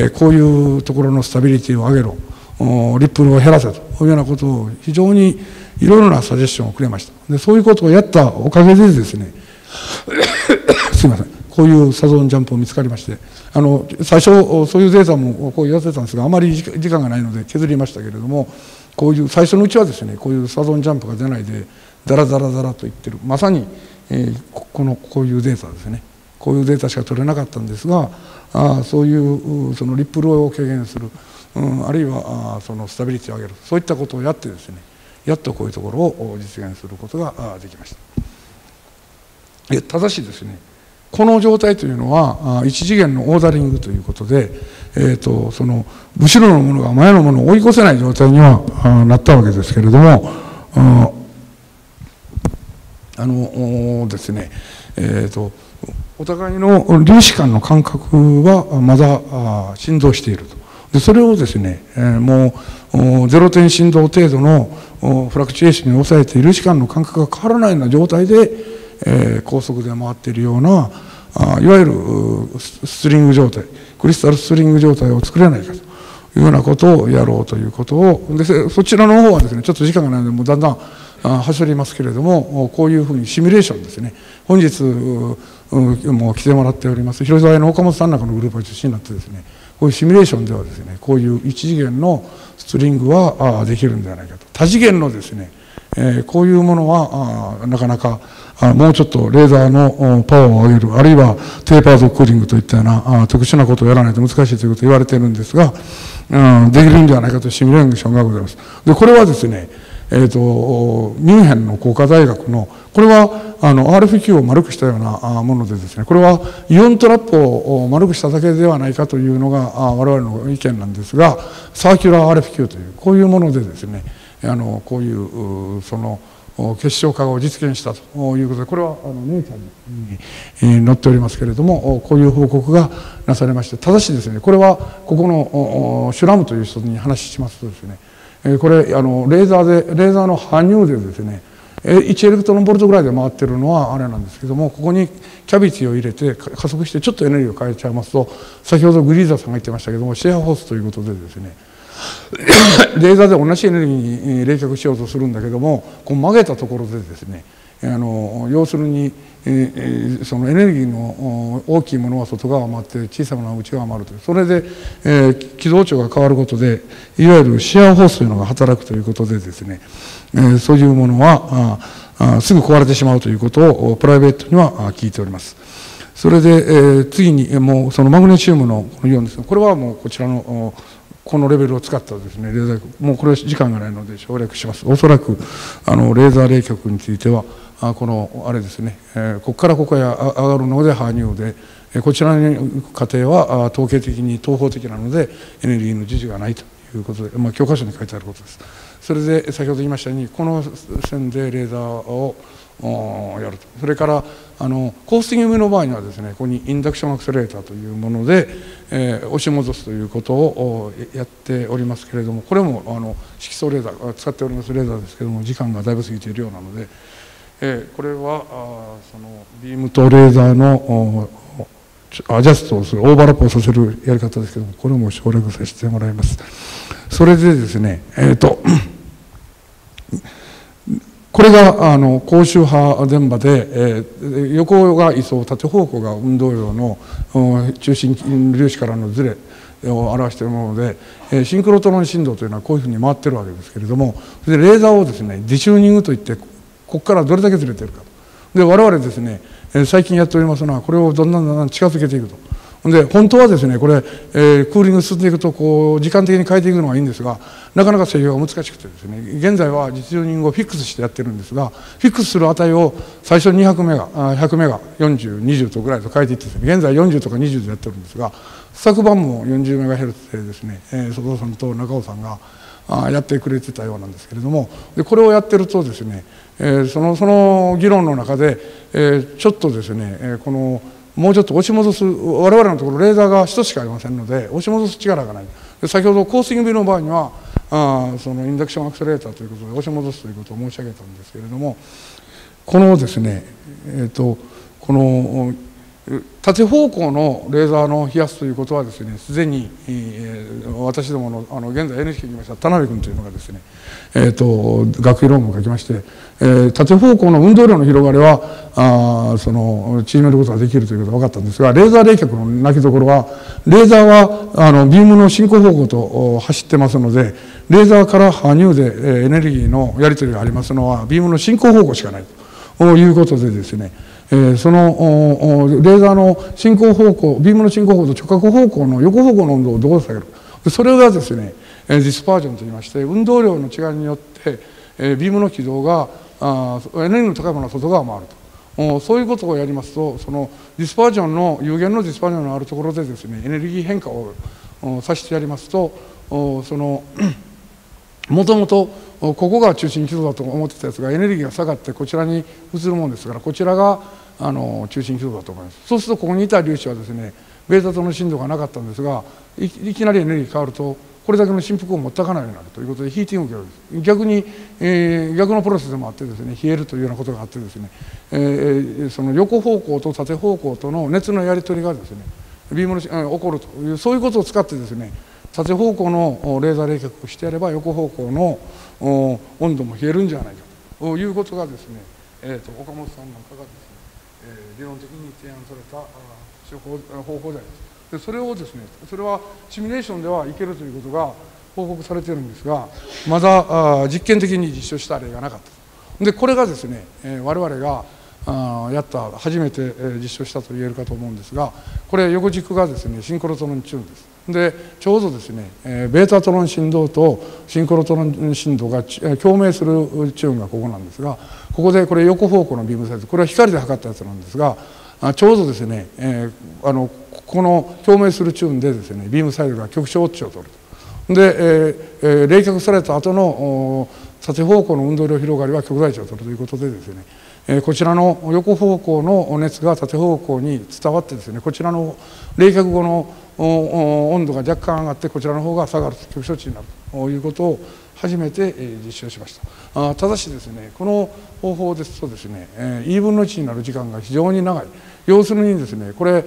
こういうところのスタビリティを上げろ、リップルを減らせというようなことを非常にいろいろなサジェスションをくれました。でそういうことをやったおかげでですねすいません、こういうサドンジャンプを見つかりまして、最初そういうデータもこう言わせてたんですが、あまり時間がないので削りましたけれども、こういう最初のうちはですねこういうサドンジャンプが出ないでダラダラダラといってる、まさに、こういうデータですね、こういうデータしか取れなかったんですが、そういうそのリップルを軽減する、あるいはそのスタビリティを上げる、そういったことをやってですねやっとこういうところを実現することができました。ただしですねこの状態というのは一次元のオーダリングということで、その後ろのものが前のものを追い越せない状態にはなったわけですけれども、ですねお互いの粒子間の間隔はまだ振動していると。でそれをですねもうゼロ点振動程度のフラクチュエーションに抑えて粒子間の間隔が変わらないような状態で高速で回っているようないわゆるスリング状態、クリスタルストリング状態を作れないかというようなことをやろうということを、でそちらの方はですねちょっと時間がないのでもうだんだん走りますけれども、こういうふうにシミュレーションですね、本日も来てもらっております広沢屋の岡本さんなんかのグループが中心になってですね、こういうシミュレーションではですねこういう一次元のストリングはできるんではないかと。多次元のですねこういうものはなかなかもうちょっとレーダーのパワーを上げる、あるいはテーパードクーリングといったような特殊なことをやらないと難しいということを言われているんですが、できるんではないかというシミュレーションがございます。でこれはですねミュンヘンの工科大学のこれはRFQ を丸くしたようなものでですね、これはイオントラップを丸くしただけではないかというのが我々の意見なんですが、サーキュラー RFQ というこういうものでですねこういうその結晶化を実現したということで、これはネイチャーに載っておりますけれども、こういう報告がなされまして、ただしですね、これはここのシュラムという人に話しますとですね、これレーザーの搬入でですね、1エレクトロンボルトぐらいで回ってるのはあれなんですけども、ここにキャビティを入れて加速してちょっとエネルギーを変えちゃいますと、先ほどグリーザーさんが言ってましたけども、シェアホースということでですね、レーザーで同じエネルギーに冷却しようとするんだけども、こう曲げたところでですね、要するに、そのエネルギーの大きいものは外側を回って小さなものは内側を回るという、それで、軌道長が変わることでいわゆるシェアホースというのが働くということでですね、そういうものはすぐ壊れてしまうということをプライベートには聞いております。それで、次にもうそのマグネシウムのイオンですが、これはもうこちらのこのレベルを使ったですね、レーザー、もうこれは時間がないので省略します。おそらくレーザー冷却についてはこのあれですね、ここからここへ上がるので搬入で、こちらに行く過程は統計的に東方的なのでエネルギーの授受がないということで、教科書に書いてあることです。それで先ほど言いましたように、この線でレーザーをやると。それからコースティング組の場合にはですね、ここにインダクションアクセレーターというもので、押し戻すということをやっておりますけれども、これも色素レーザー使っておりますレーザーですけれども、時間がだいぶ過ぎているようなので、これはそのビームとレーザーのアジャストをする、オーバーラップをさせるやり方ですけども、これも省略させてもらいます。それでですね、これが高周波電波で、横が位相、縦方向が運動量の中心粒子からのずれを表しているもので、シンクロトロン振動というのはこういうふうに回ってるわけですけれども、それでレーザーをですねディチューニングといって、ここからどれだけずれてるかと。で我々ですね、最近やっておりますのは、これをだんだん近づけていくと。で本当はですね、これ、クーリング進んでいくとこう時間的に変えていくのがいいんですが、なかなか制御が難しくてですね、現在は実チューニングをフィックスしてやってるんですが、フィックスする値を最初200メガ100メガ40、20とぐらいと変えていってですね、現在40とか20でやってるんですが、昨晩も40メガヘルツでですね、佐藤さんと中尾さんがやってくれてたようなんですけれども、でこれをやってるとですね、その議論の中で、ちょっとですね、このもうちょっと押し戻す、我々のところレーザーが1つしかありませんので押し戻す力がない。で先ほどコースティングビルの場合にはそのインダクションアクセレーターということで押し戻すということを申し上げたんですけれども、このですね、この縦方向のレーザーの冷やすということはですね、すでに、私どもの現在 NHK にいました田辺君というのがですね、学位論文を書きまして、縦方向の運動量の広がりは縮めることができるということが分かったんですが、レーザー冷却の泣きどころは、レーザーはビームの進行方向と走ってますので、レーザーから搬入でエネルギーのやり取りがありますのはビームの進行方向しかないということでですね、そのレーザーの進行方向、ビームの進行方向と直角方向の横方向の運動をどう下げるか、それがですねディスパージョンといいまして、運動量の違いによってビームの軌道がエネルギーの高いものは外側を回ると、そういうことをやりますと、そのディスパージョンの有限のディスパージョンのあるところでですねエネルギー変化をさせてやりますと、そのもともとここが中心軌道だと思ってたやつがエネルギーが下がってこちらに移るものですから、こちらが中心軌道だと思います。そうするとここにいた粒子はですねベータとの振動がなかったんですが、いきなりエネルギー変わるとこれだけの振幅を持ったかないようになるということでヒーティングを受ける。逆に、逆のプロセスでもあってですね、冷えるというようなことがあってですね、その横方向と縦方向との熱のやり取りがですねビームの起こるという、そういうことを使ってですね、縦方向のレーザー冷却をしてやれば横方向の温度も冷えるんじゃないかということがですね、岡本さんなんかがですね、理論的に提案された方法であります。でそれをですね、それはシミュレーションではいけるということが報告されているんですが、まだ実験的に実証した例がなかった。でこれがですね、我々がやった初めて実証したと言えるかと思うんですが、これ横軸がですねシンクロトロンチューンです。でちょうどですねベータトロン振動とシンクロトロン振動が共鳴するチューンがここなんですが、ここでこれ横方向のビームサイズ、これは光で測ったやつなんですが、ちょうどですね、この共鳴するチューンでですねビームサイズが極小オッチを取ると。で、冷却された後の縦方向の運動量広がりは極大値を取るということでですね、こちらの横方向の熱が縦方向に伝わってですね、こちらの冷却後の温度が若干上がってこちらの方が下がると局所値になるということを初めて実証しました。ただしですね、この方法ですとですね、E 分の1になる時間が非常に長い。要するにですね、これ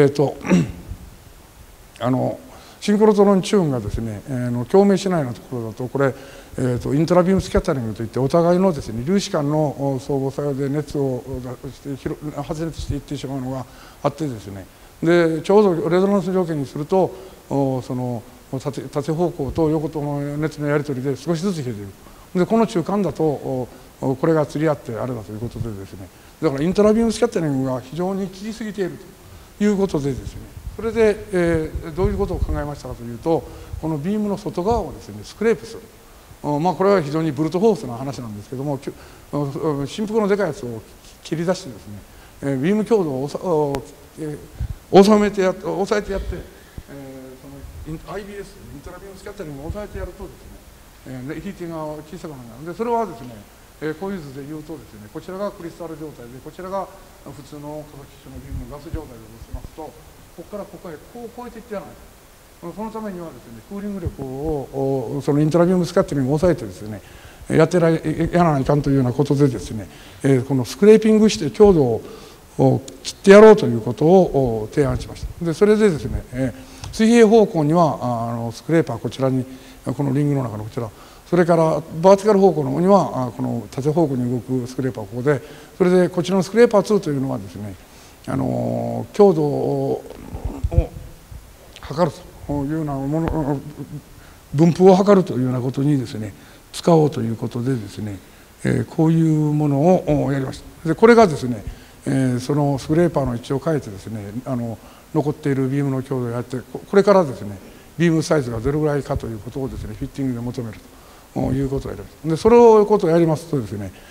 シンクロトロンチューンがですね、共鳴しないようなところだとこれ、イントラビームスキャッタリングといってお互いのですね粒子間の相互作用で熱をして発熱していってしまうのがあってですね、でちょうどレゾナンス条件にするとその縦方向と横との熱のやり取りで少しずつ冷えていく。でこの中間だとこれが釣り合ってあれだということでですね、だからイントラビームスキャッタリングが非常に効きすぎているということでですね、それで、どういうことを考えましたかというと、このビームの外側をですねスクレープする。これは非常にブルートフォースな話なんですけども、振幅のでかいやつを切り出してですね、ビーム強度を抑えてやって、そのIBS イントラビームスキャッタリングを抑えてやるとですね、ヒーティングが小さくなるので、それはですね、こういう図で言うとですね、こちらがクリスタル状態でこちらが普通の化学基礎のビームのガス状態で載せますと、ここからここへこう超えていってやらない。そのためにはですね、クーリング力をそのイントラビームスキャッタリングを抑えてですね、やらないかんというようなことでですね、このスクレーピングして強度を切ってやろうということを提案しました。でそれでですね、水平方向にはスクレーパーこちらにこのリングの中のこちら、それからバーティカル方向の方にはこの縦方向に動くスクレーパーここで、それでこちらのスクレーパー2というのはですね、強度を測るというようなもの、分布を測るというようなことにですね使おうということでですね、こういうものをやりました。でこれがですね、そのスクレーパーの位置を変えてですね、残っているビームの強度をやって、これからですねビームサイズがどれぐらいかということをですねフィッティングで求めるということをやります。でそれをことをやりますとですね、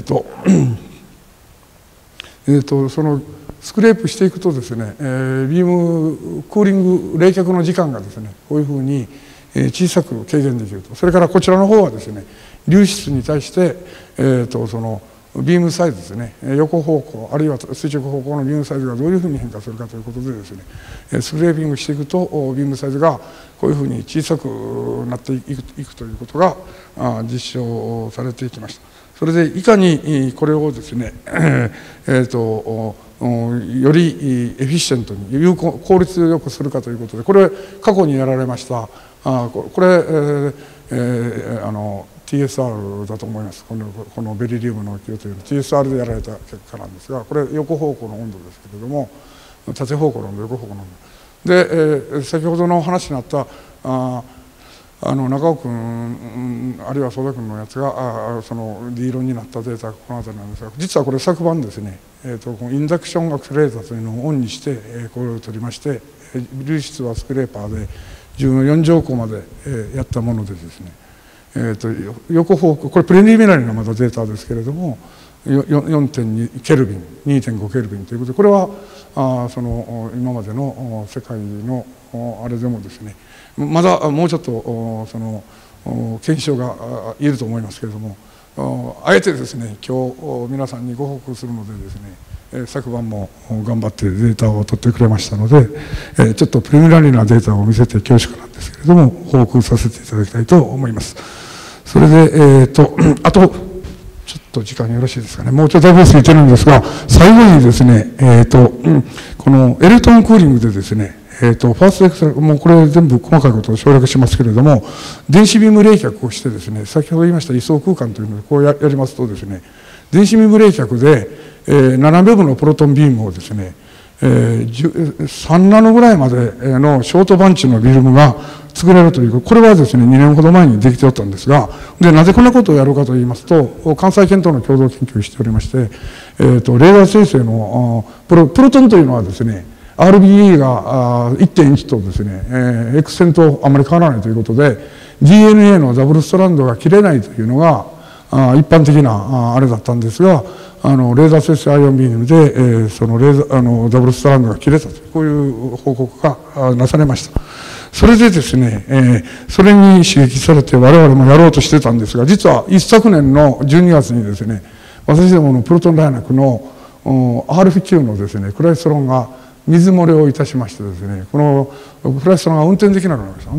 そのスクレープしていくとですね、ビームクーリング冷却の時間がですねこういうふうに小さく軽減できると。それからこちらの方はですね粒子に対してそのビームサイズですね、横方向あるいは垂直方向のビームサイズがどういうふうに変化するかということでですね、スクレーピングしていくとビームサイズがこういうふうに小さくなっていくということが実証されていきました。それでいかにこれをですねよりエフィシェントに効率よくするかということで、これ過去にやられましたこれTSR だと思います。このベリリウムの給というのは TSR でやられた結果なんですが、これ横方向の温度ですけれども、縦方向の温度、横方向の温度で、先ほどの話になった中尾君あるいは曽田君のやつがその D 論になったデータがこの辺りなんですが、実はこれ昨晩ですね、このインダクションアクセレーターというのをオンにしてこれを取りまして、粒子はスクレーパーで14乗個までやったものでですね、横方向、これプレリミナリーのまだデータですけれども 4.2 ケルビン 2.5 ケルビンということで、これはその今までの世界のあれでもですねまだもうちょっとその検証がいると思いますけれども、あえてですね今日皆さんにご報告するのでですね、昨晩も頑張ってデータを取ってくれましたので、ちょっとプレミナリーなデータを見せて恐縮なんですけれども報告させていただきたいと思います。それであとちょっと時間よろしいですかね、もうちょっとだけ過ぎてるんですが、最後にですねこのエレクトロンクーリングでですねファーストエクセル、もうこれ全部細かいことを省略しますけれども、電子ビーム冷却をしてですね、先ほど言いました位相空間というのでこうやりますとですね、電子ビーム冷却で7ベブのプロトンビームをですね3ナノぐらいまでのショートバンチのビルムが作れるという、これはですね2年ほど前にできておったんですが、でなぜこんなことをやろうかと言いますと、関西圏との共同研究をしておりまして、レーダー生成のプロトンというのはですね RBE が 1.1 とですね X 線とあまり変わらないということで DNA のダブルストランドが切れないというのが一般的なあれだったんですが、レーザー生成アイオンビームでそのダブルストランドが切れたというこういう報告がなされました。 それでですね、それに刺激されて我々もやろうとしてたんですが、実は一昨年の12月にですね、私どものプロトン大学の RFQ のですね、クライストロンが水漏れをいたしましてですね、このクライストロンが運転できなくなりました。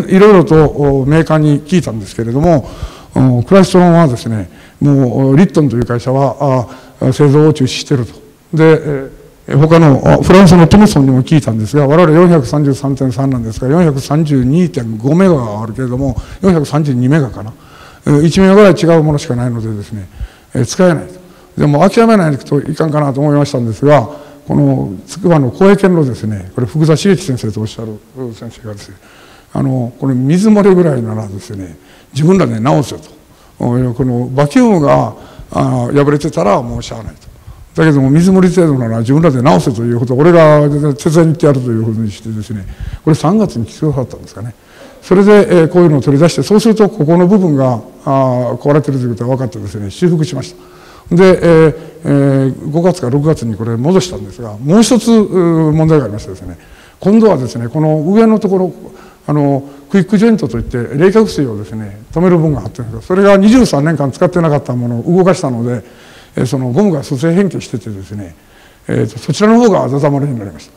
で、いろいろとメーカーに聞いたんですけれども、クライストロンはですね、もうリットンという会社は製造を中止していると。で、他のフランスのトムソンにも聞いたんですが、我々 433.3 なんですが 432.5 メガがあるけれども432メガかな、1メガぐらい違うものしかないのでですね、使えないと。でも諦めないといかんかなと思いましたんですが、この筑波の工営研のですね、これ福田茂樹先生とおっしゃる先生がですね、これ水漏れぐらいならですね、自分らで直せと。このバキュームが破れてたらもうしゃあないと。だけども水漏れ程度なら自分らで直せということを俺が手伝いに行ってやるというふうにしてですね、これ3月に来てくださったんですかね。それでこういうのを取り出して、そうするとここの部分が壊れてるということが分かってですね、修復しました。で、5月か6月にこれ戻したんですが、もう一つ問題がありましてですね、今度はですね、この上のところクイックジョイントといって冷却水をですね止める部分があってるんですが、それが23年間使ってなかったものを動かしたので、そのゴムが蘇生変形しててですね、そちらの方が温まるようになりました。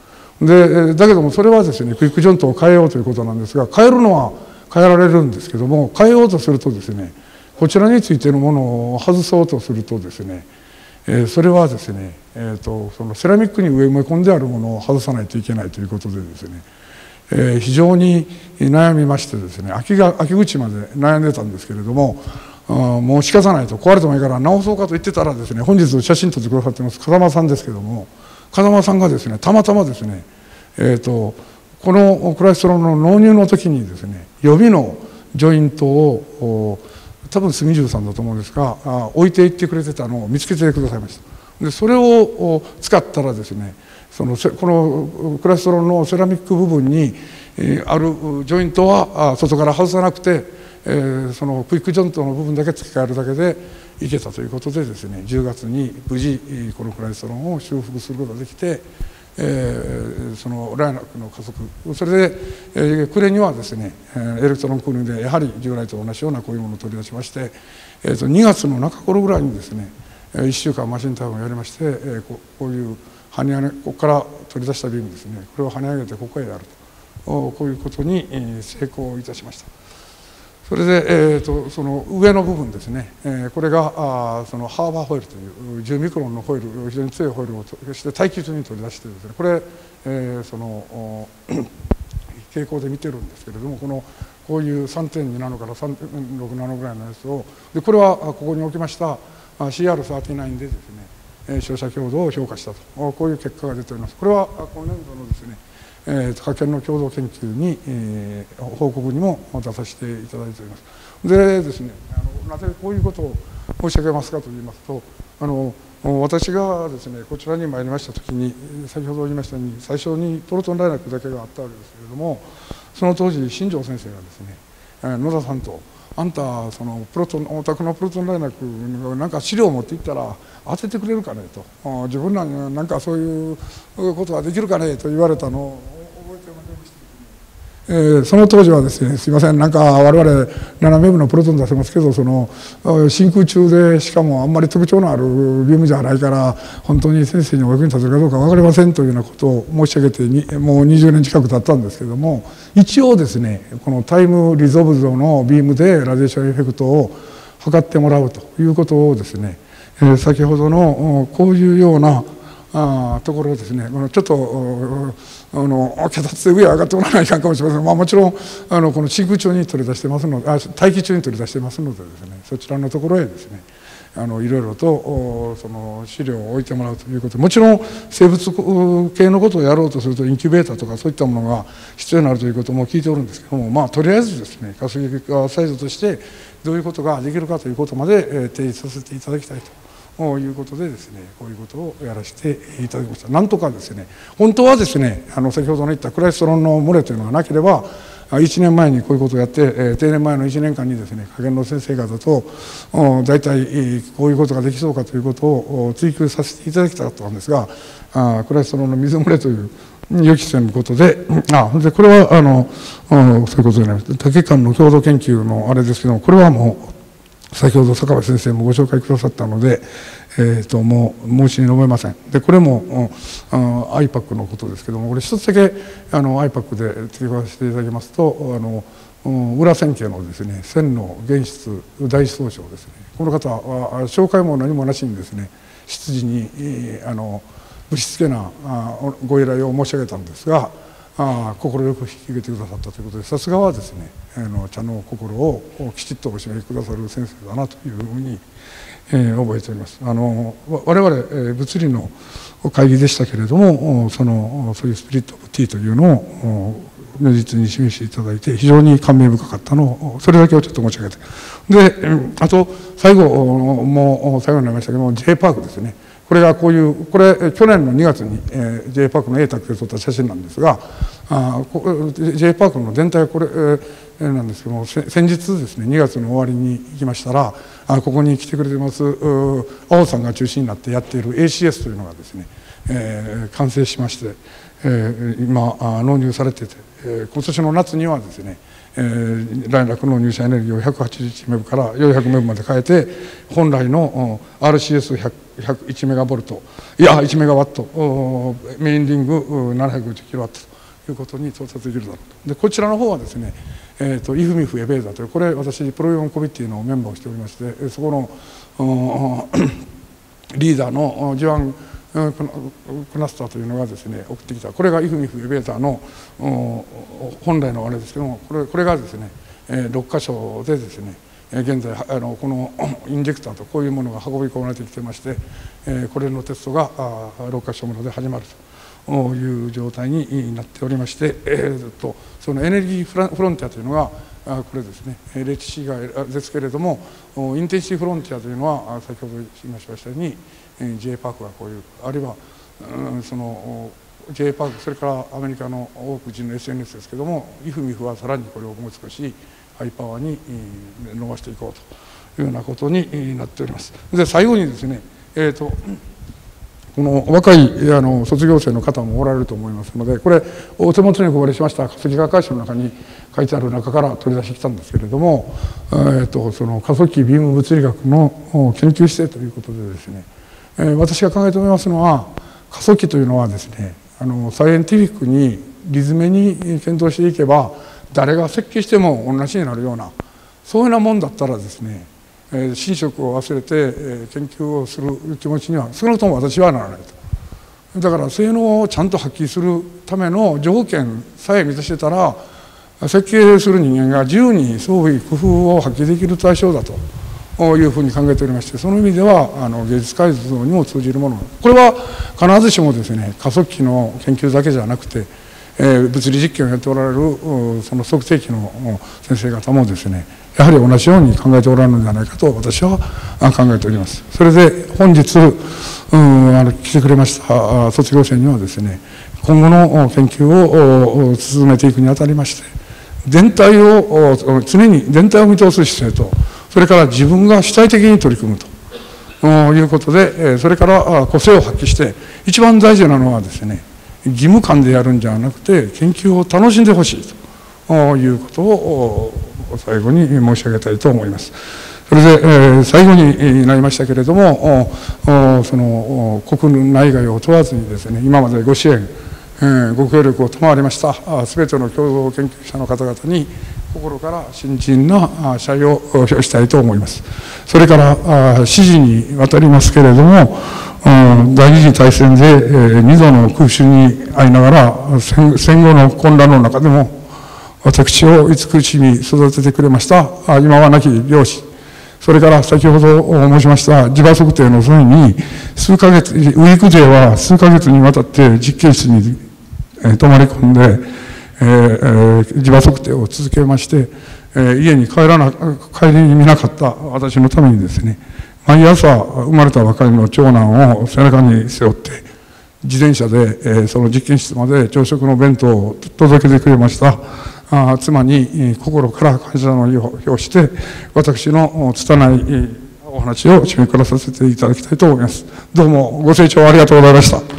でだけどもそれはですねクイックジョイントを変えようということなんですが、変えるのは変えられるんですけども、変えようとするとですね、こちらについてのものを外そうとするとですね、それはですね、そのセラミックに埋め込んであるものを外さないといけないということでですね、非常に悩みましてですね、秋口まで悩んでたんですけれども、もう仕方ないと、壊れてもいいから直そうかと言ってたらですね、本日写真撮ってくださってます風間さんですけども、風間さんがですねたまたまですね、このクライストロンの納入の時にですね、予備のジョイントを多分杉十さんだと思うんですが置いていってくれてたのを見つけてくださいました。でそれを使ったらですね、このクライストロンのセラミック部分にあるジョイントは外から外さなくて、そのクイックジョイントの部分だけ付け替えるだけでいけたということでですね、10月に無事このクライストロンを修復することができて、そのライナックの加速、それで、暮れにはですねエレクトロンクーリングでやはり従来と同じようなこういうものを取り出しまして、2月の中頃ぐらいにですね1週間マシンタイムをやりまして、こういう跳ね上げ、ここから取り出したビームですね、これを跳ね上げてここへやると、こういうことに成功いたしました。それで、その上の部分ですね、これがそのハーバーホイールという10ミクロンのホイール、非常に強いホイールをして大気中に取り出してですね、これ、その傾向で見てるんですけれども、こういう 3.2 ナノから3.6 ナノぐらいのやつを、でこれはここに置きました CR39 でですね照射強度を評価したと、こういう結果が出ております。これは今年度のですね科研の共同研究に、報告にも出させていただいております。でですね、なぜこういうことを申し上げますかと言いますと、私がですねこちらに参りました時に、先ほど言いましたように最初にプロトン大学だけがあったわけですけれども、その当時新庄先生がですね野田さんと「あんたそのお宅のプロトン大学なんか資料を持っていったら当ててくれるかね」と「自分らになんかそういうことができるかね」と言われたのを覚えておりました。その当時はですね、すいません、なんか我々7メーブのプロトン出せますけど、その真空中でしかもあんまり特徴のあるビームじゃないから本当に先生にお役に立てるかどうか分かりませんというようなことを申し上げてもう20年近く経ったんですけれども、一応ですねこのタイムリゾルブドのビームでラジエーションエフェクトを測ってもらうということをですね、先ほどのこういうようなところをですね、ちょっと脚立で上へ上がってもらわないかんかもしれませんが、もちろんこの真空中に取り出してますので、大気中に取り出してますのでですね、そちらのところへですねいろいろとその資料を置いてもらうということで、もちろん生物系のことをやろうとするとインキュベーターとかそういったものが必要になるということも聞いておるんですけども、とりあえずですね霞ヶサイズとしてどういうことができるかということまで提示させていただきたいということでですね、こういうことをやらせていただきました。なんとかですね、本当はですね先ほどの言ったクライストロンの漏れというのがなければ1年前にこういうことをやって、定年前の1年間にですね科研の先生方と大体こういうことができそうかということを追求させていただきたかったんですが、クライストロンの水漏れという予期せぬことで、でこれはそういうことになります。多機関の共同研究のあれですけども、これはもう先ほど坂部先生もご紹介くださったので、もう申し述べません。でこれもIPAC のことですけども、これ一つだけIPAC で付け加えせていただきますと、裏千家のですね千の原質大総称ですね、この方は紹介も何もなしにですね執事にぶしつけなご依頼を申し上げたんですが、快く引き受けてくださったということで、さすがはですね茶の心をきちっとお示しくださる先生だなというふうに覚えております。我々物理の会議でしたけれども、そういうスピリット・オブ・ティーというのを如実に示していただいて非常に感銘深かったのを、それだけをちょっと申し上げて、であと最後もう最後になりましたけども J パークですね。これがこれ去年の2月に J パークの A 宅で撮った写真なんですが、J パークの全体はこれなんですけども、先日ですね2月の終わりに行きましたら、ここに来てくれてます青さんが中心になってやっている ACS というのがですね、完成しまして、今納入されてて、今年の夏にはですね来楽の入射エネルギーを181メブから400メブまで変えて、本来の RCS101 メガボルト1メガワットメインリング750キロワットということに到達できるだろうと。でこちらの方はですねイフミフエベーザという、これ私プロイオンコミュニティのメンバーをしておりまして、そこのリーダーのジョアン・クナスターというのがですね送ってきた、これがイフミフエベーザの本来のあれですけども、これがですね6箇所でですね現在このインジェクターとこういうものが運び込まれてきてまして、これのテストが6箇所もので始まるという状態になっておりまして、そのエネルギーフロンティアというのがこれですね LHC がですけれども、インテンシティフロンティアというのは先ほど言いましたように J パークがこういう、あるいはその J パーク、それからアメリカの多く人の SNS ですけども、イフミフはさらにこれをもう少しハイパワーに伸ばしていこうというようなことになっております。で最後にですねこの若い卒業生の方もおられると思いますので、これお手元にお配りしました化石学会誌の中に書いてある中から取り出してきたんですけれども、その加速器ビーム物理学の研究姿勢ということでですね、私が考えておりますのは、加速器というのはですねサイエンティフィックに理詰めに検討していけば誰が設計しても同じになるような、そういうようなもんだったらですね寝食を忘れて研究をする気持ちには少なくとも私はならないと。だから性能をちゃんと発揮するための条件さえ満たしてたら、設計する人間が自由に創意工夫を発揮できる対象だというふうに考えておりまして、その意味では芸術改造にも通じるもの、これは必ずしもですね加速器の研究だけじゃなくて、物理実験をやっておられるその測定器の先生方もですねやはり同じように考えておられるのではないかと私は考えております。それで本日来てくれました卒業生にはですね、今後の研究を進めていくにあたりまして、全体を常に全体を見通す姿勢と、それから自分が主体的に取り組むということで、それから個性を発揮して、一番大事なのはですね義務感でやるんじゃなくて研究を楽しんでほしいということを最後に申し上げたいと思います。それで、最後になりましたけれども、その国内外を問わずにですね今までご支援、ご協力を賜りました全ての共同研究者の方々に心から真摯な謝意を表したいと思います。それから指示にわたりますけれども、第二次大戦で2度の空襲に遭いながら戦後の混乱の中でも私を慈しみ育ててくれました今は亡き漁師、それから先ほど申しました磁場測定の際に数ヶ月、ウィークデーは数ヶ月にわたって実験室に泊まり込んで磁場測定を続けまして、家に帰りに見なかった私のためにですね、毎朝生まれたばかりの長男を背中に背負って自転車でその実験室まで朝食の弁当を届けてくれました妻に心から感謝の意を表して私の拙いお話を締めくくらさせていただきたいと思います。どうもご清聴ありがとうございました。